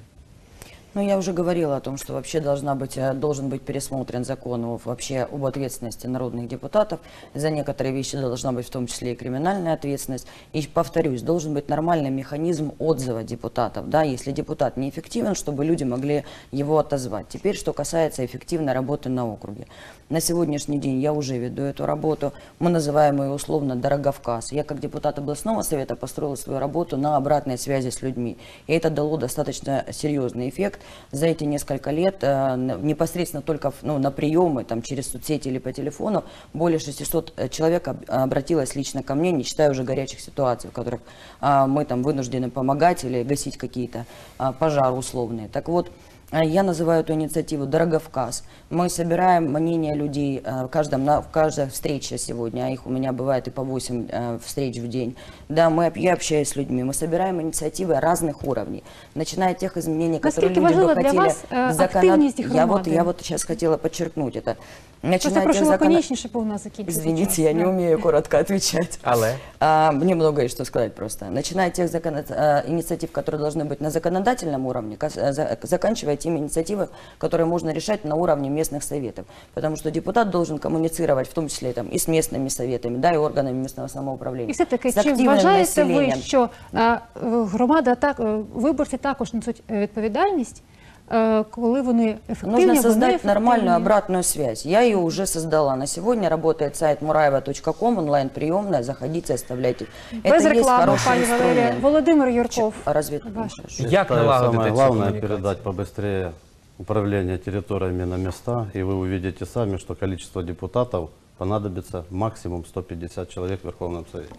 Ну, я уже говорила о том, что вообще должна быть, э, должен быть пересмотрен закон о- вообще об ответственности народных депутатов. За некоторые вещи должна быть в том числе и криминальная ответственность. И повторюсь, должен быть нормальный механизм отзыва депутатов. Да, если депутат неэффективен, чтобы люди могли его отозвать. Теперь, что касается эффективной работы на округе. На сегодняшний день я уже веду эту работу. Мы называем ее условно «Дороговказ». Я как депутат областного совета построила свою работу на обратной связи с людьми. И это дало достаточно серьезный эффект. За эти несколько лет э, непосредственно только ну, на приемы там, через соцсети или по телефону более шестисот человек об- обратилось лично ко мне, не считая уже горячих ситуаций, в которых э, мы там вынуждены помогать или гасить какие-то э, пожары условные. Так вот, э, я называю эту инициативу «Дороговказ». Мы собираем мнения людей э, в, каждом, на, в каждой встрече сегодня, а их у меня бывает и по восемь э, встреч в день. Да, мы, об- я общаюсь с людьми, мы собираем инициативы разных уровней, начиная от тех изменений, которые Наскільки люди бы важлива для хотели вас, э, в законод- активність я вот, громади? я вот сейчас хотела подчеркнуть это. Просто Начиная от прошу тех законод- лаконічніше, бо у нас закінчиться час. Извините, я не Да. умею коротко отвечать. Але? А, мне многое что сказать просто. Начиная от тех закон- а, инициатив, которые должны быть на законодательном уровне, кас- а, за- заканчивая теми инициативы, которые можно решать на уровне местных советов. Потому что депутат должен коммуницировать, в том числе там, и с местными советами, да, и органами местного самоуправления. І все-таки, З чи активним вважаєте ви, населенням. що е, громада, так, е, виборці також несуть е, відповідальність, е, коли вони ефективні, Нужно або создать нормальную неефективні? обратную связь. Я ее уже создала. На сегодня работает сайт мураева точка ком, онлайн-приемная. Заходите, оставляйте. Без Это есть реклами, хороший пані Валерія. инструмент. Володимир Юрков. Разве это Ваш. хорошо? Як Считаю, налагодити самое цю главное комунікацію? передать побыстрее управление территориями на места, и вы увидите сами, что количество депутатов понадобится максимум сто пятьдесят человек в Верховном Совете.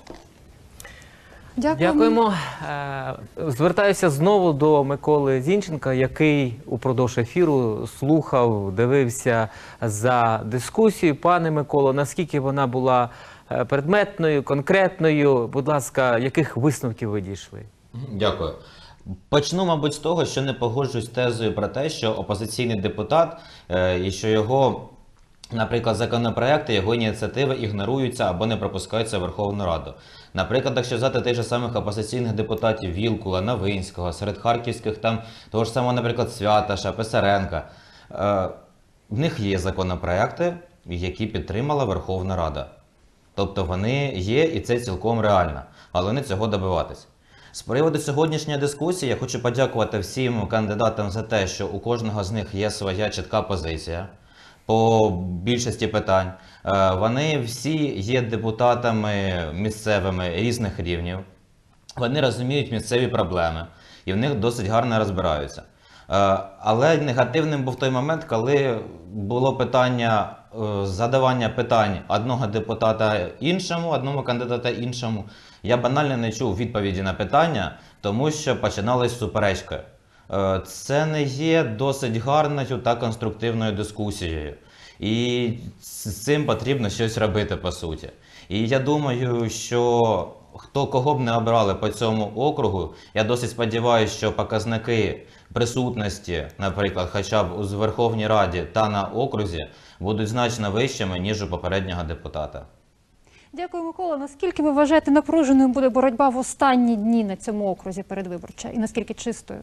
Дякуємо. Дякуємо. Е, Звертаюся знову до Миколи Зінченка, який упродовж ефіру слухав, дивився за дискусією. Пане Миколо, наскільки вона була е, предметною, конкретною? Будь ласка, яких висновків ви дійшли? Дякую. Почну, мабуть, з того, що не погоджуюсь з тезою про те, що опозиційний депутат е, і що його, наприклад, законопроекти, його ініціативи ігноруються або не пропускаються в Верховну Раду. Наприклад, якщо взяти тих же самих опозиційних депутатів Вілкула, Новинського, серед харківських, там того ж самого, наприклад, Святаша, Писаренка, е, в них є законопроекти, які підтримала Верховна Рада. Тобто вони є, і це цілком реально, але не цього добиватись. З приводу сьогоднішньої дискусії я хочу подякувати всім кандидатам за те, що у кожного з них є своя чітка позиція по більшості питань. Е, Вони всі є депутатами місцевими різних рівнів, вони розуміють місцеві проблеми і в них досить гарно розбираються. Е, Але негативним був той момент, коли було питання, е, задавання питань одного депутата іншому, одному кандидата іншому. Я банально не чув відповіді на питання, тому що починалось суперечки. Е, Це не є досить гарною та конструктивною дискусією. І з цим потрібно щось робити, по суті. І я думаю, що хто кого б не обрали по цьому округу, я досить сподіваюся, що показники присутності, наприклад, хоча б у Верховній Раді та на окрузі, будуть значно вищими, ніж у попереднього депутата. Дякую, Микола. Наскільки ви вважаєте, напруженою буде боротьба в останні дні на цьому окрузі передвиборча? І наскільки чистою?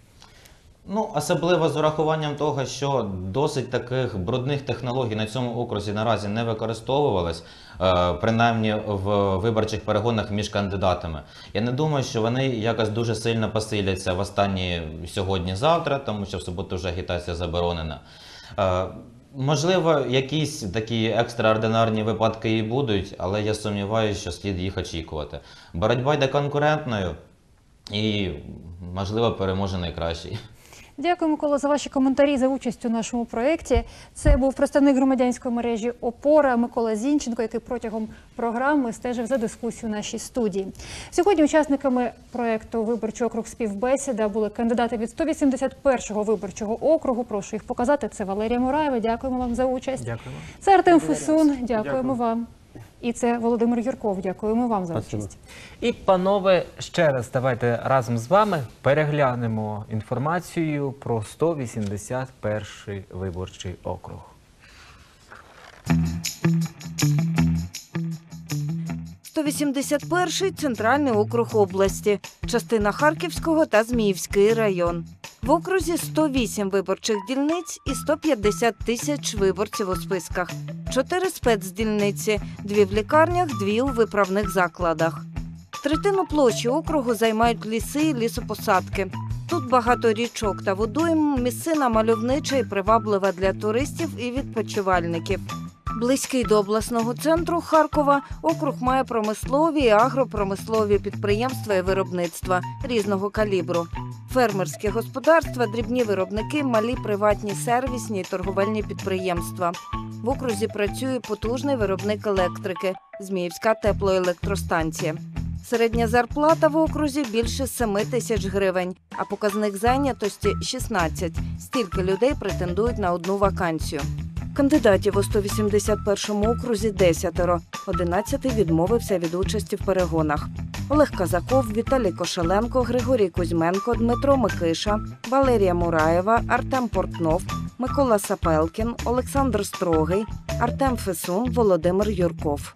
Ну, особливо з урахуванням того, що досить таких брудних технологій на цьому окрузі наразі не використовувалось, е, принаймні в виборчих перегонах між кандидатами. Я не думаю, що вони якось дуже сильно посиляться в останні сьогодні-завтра, тому що в суботу вже агітація заборонена. Е, Можливо, якісь такі екстраординарні випадки і будуть, але я сумніваюся, що слід їх очікувати. Боротьба йде конкурентною і, можливо, переможе найкращий. Дякую, Микола, за ваші коментарі, за участь у нашому проєкті. Це був представник громадянської мережі «Опора» Микола Зінченко, який протягом програми стежив за дискусією в нашій студії. Сьогодні учасниками проєкту «Виборчий округ Співбесіда» були кандидати від сто вісімдесят першого виборчого округу. Прошу їх показати. Це Валерія Мураєва. Дякуємо вам за участь. Дякуємо. Це Артем Фесун. Дякуємо вам. І це Володимир Юрков. Дякуємо вам за участь. І, панове, ще раз давайте разом з вами переглянемо інформацію про сто вісімдесят перший виборчий округ. сто вісімдесят перший центральний округ області, частина Харківського та Зміївський район. В окрузі сто вісім виборчих дільниць і сто п'ятдесят тисяч виборців у списках. Чотири спецдільниці, дві в лікарнях, дві у виправних закладах. Третину площі округу займають ліси і лісопосадки. Тут багато річок та водойм, місцина мальовнича і приваблива для туристів і відпочивальників. Близький до обласного центру Харкова, округ має промислові і агропромислові підприємства і виробництва різного калібру. Фермерські господарства, дрібні виробники, малі приватні сервісні і торговельні підприємства. В окрузі працює потужний виробник електрики – Зміївська теплоелектростанція. Середня зарплата в окрузі більше семи тисяч гривень, а показник зайнятості – шістнадцять. Стільки людей претендують на одну вакансію. Кандидатів у сто вісімдесят першому окрузі десятеро. одинадцятий відмовився від участі в перегонах. Олег Казаков, Віталій Кошеленко, Григорій Кузьменко, Дмитро Микиша, Валерія Мураєва, Артем Портнов, Микола Сапелкін, Олександр Строгий, Артем Фесун, Володимир Юрков.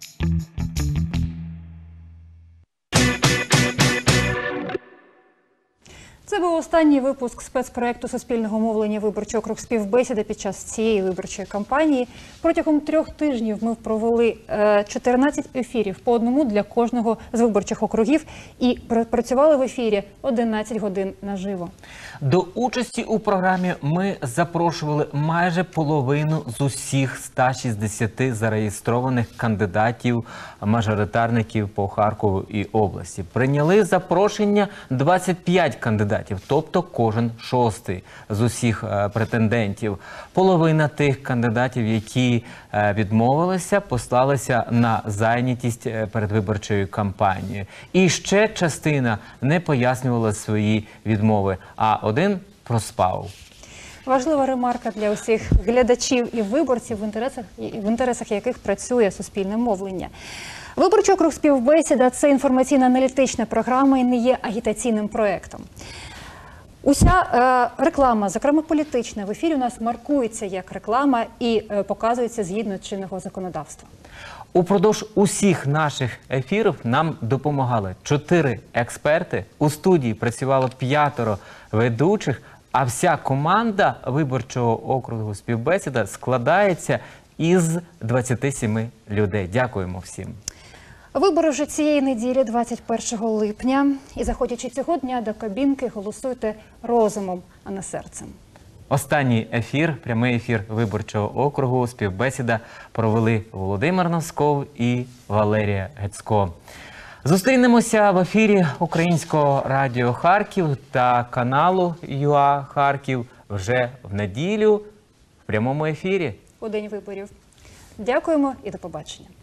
Це був останній випуск спецпроекту суспільного мовлення «Виборчий округ співбесіда» під час цієї виборчої кампанії. Протягом трьох тижнів ми провели чотирнадцять ефірів по одному для кожного з виборчих округів і працювали в ефірі одинадцять годин наживо. До участі у програмі ми запрошували майже половину з усіх ста шістдесяти зареєстрованих кандидатів-мажоритарників по Харкову і області. Прийняли запрошення двадцять п'ять кандидатів, тобто кожен шостий з усіх е, претендентів. Половина тих кандидатів, які е, відмовилися, послалися на зайнятість е, передвиборчою кампанією. І ще частина не пояснювала свої відмови, а один проспав. Важлива ремарка для усіх глядачів і виборців, в інтересах, в інтересах яких працює суспільне мовлення. Виборчий округ співбесіда – це інформаційно-аналітична програма і не є агітаційним проєктом. Уся е, реклама, зокрема політична, в ефірі у нас маркується як реклама і е, показується згідно чинного законодавства. Упродовж усіх наших ефірів нам допомагали чотири експерти, у студії працювало п'ятеро ведучих, а вся команда виборчого округу співбесіда складається із двадцяти семи людей. Дякуємо всім. Вибори вже цієї неділі, двадцять першого липня. І заходячи цього дня до кабінки, голосуйте розумом, а не серцем. Останній ефір, прямий ефір виборчого округу співбесіда провели Володимир Носков і Валерія Гецько. Зустрінемося в ефірі Українського радіо Харків та каналу ЮА Харків вже в неділю в прямому ефірі. У день виборів. Дякуємо і до побачення.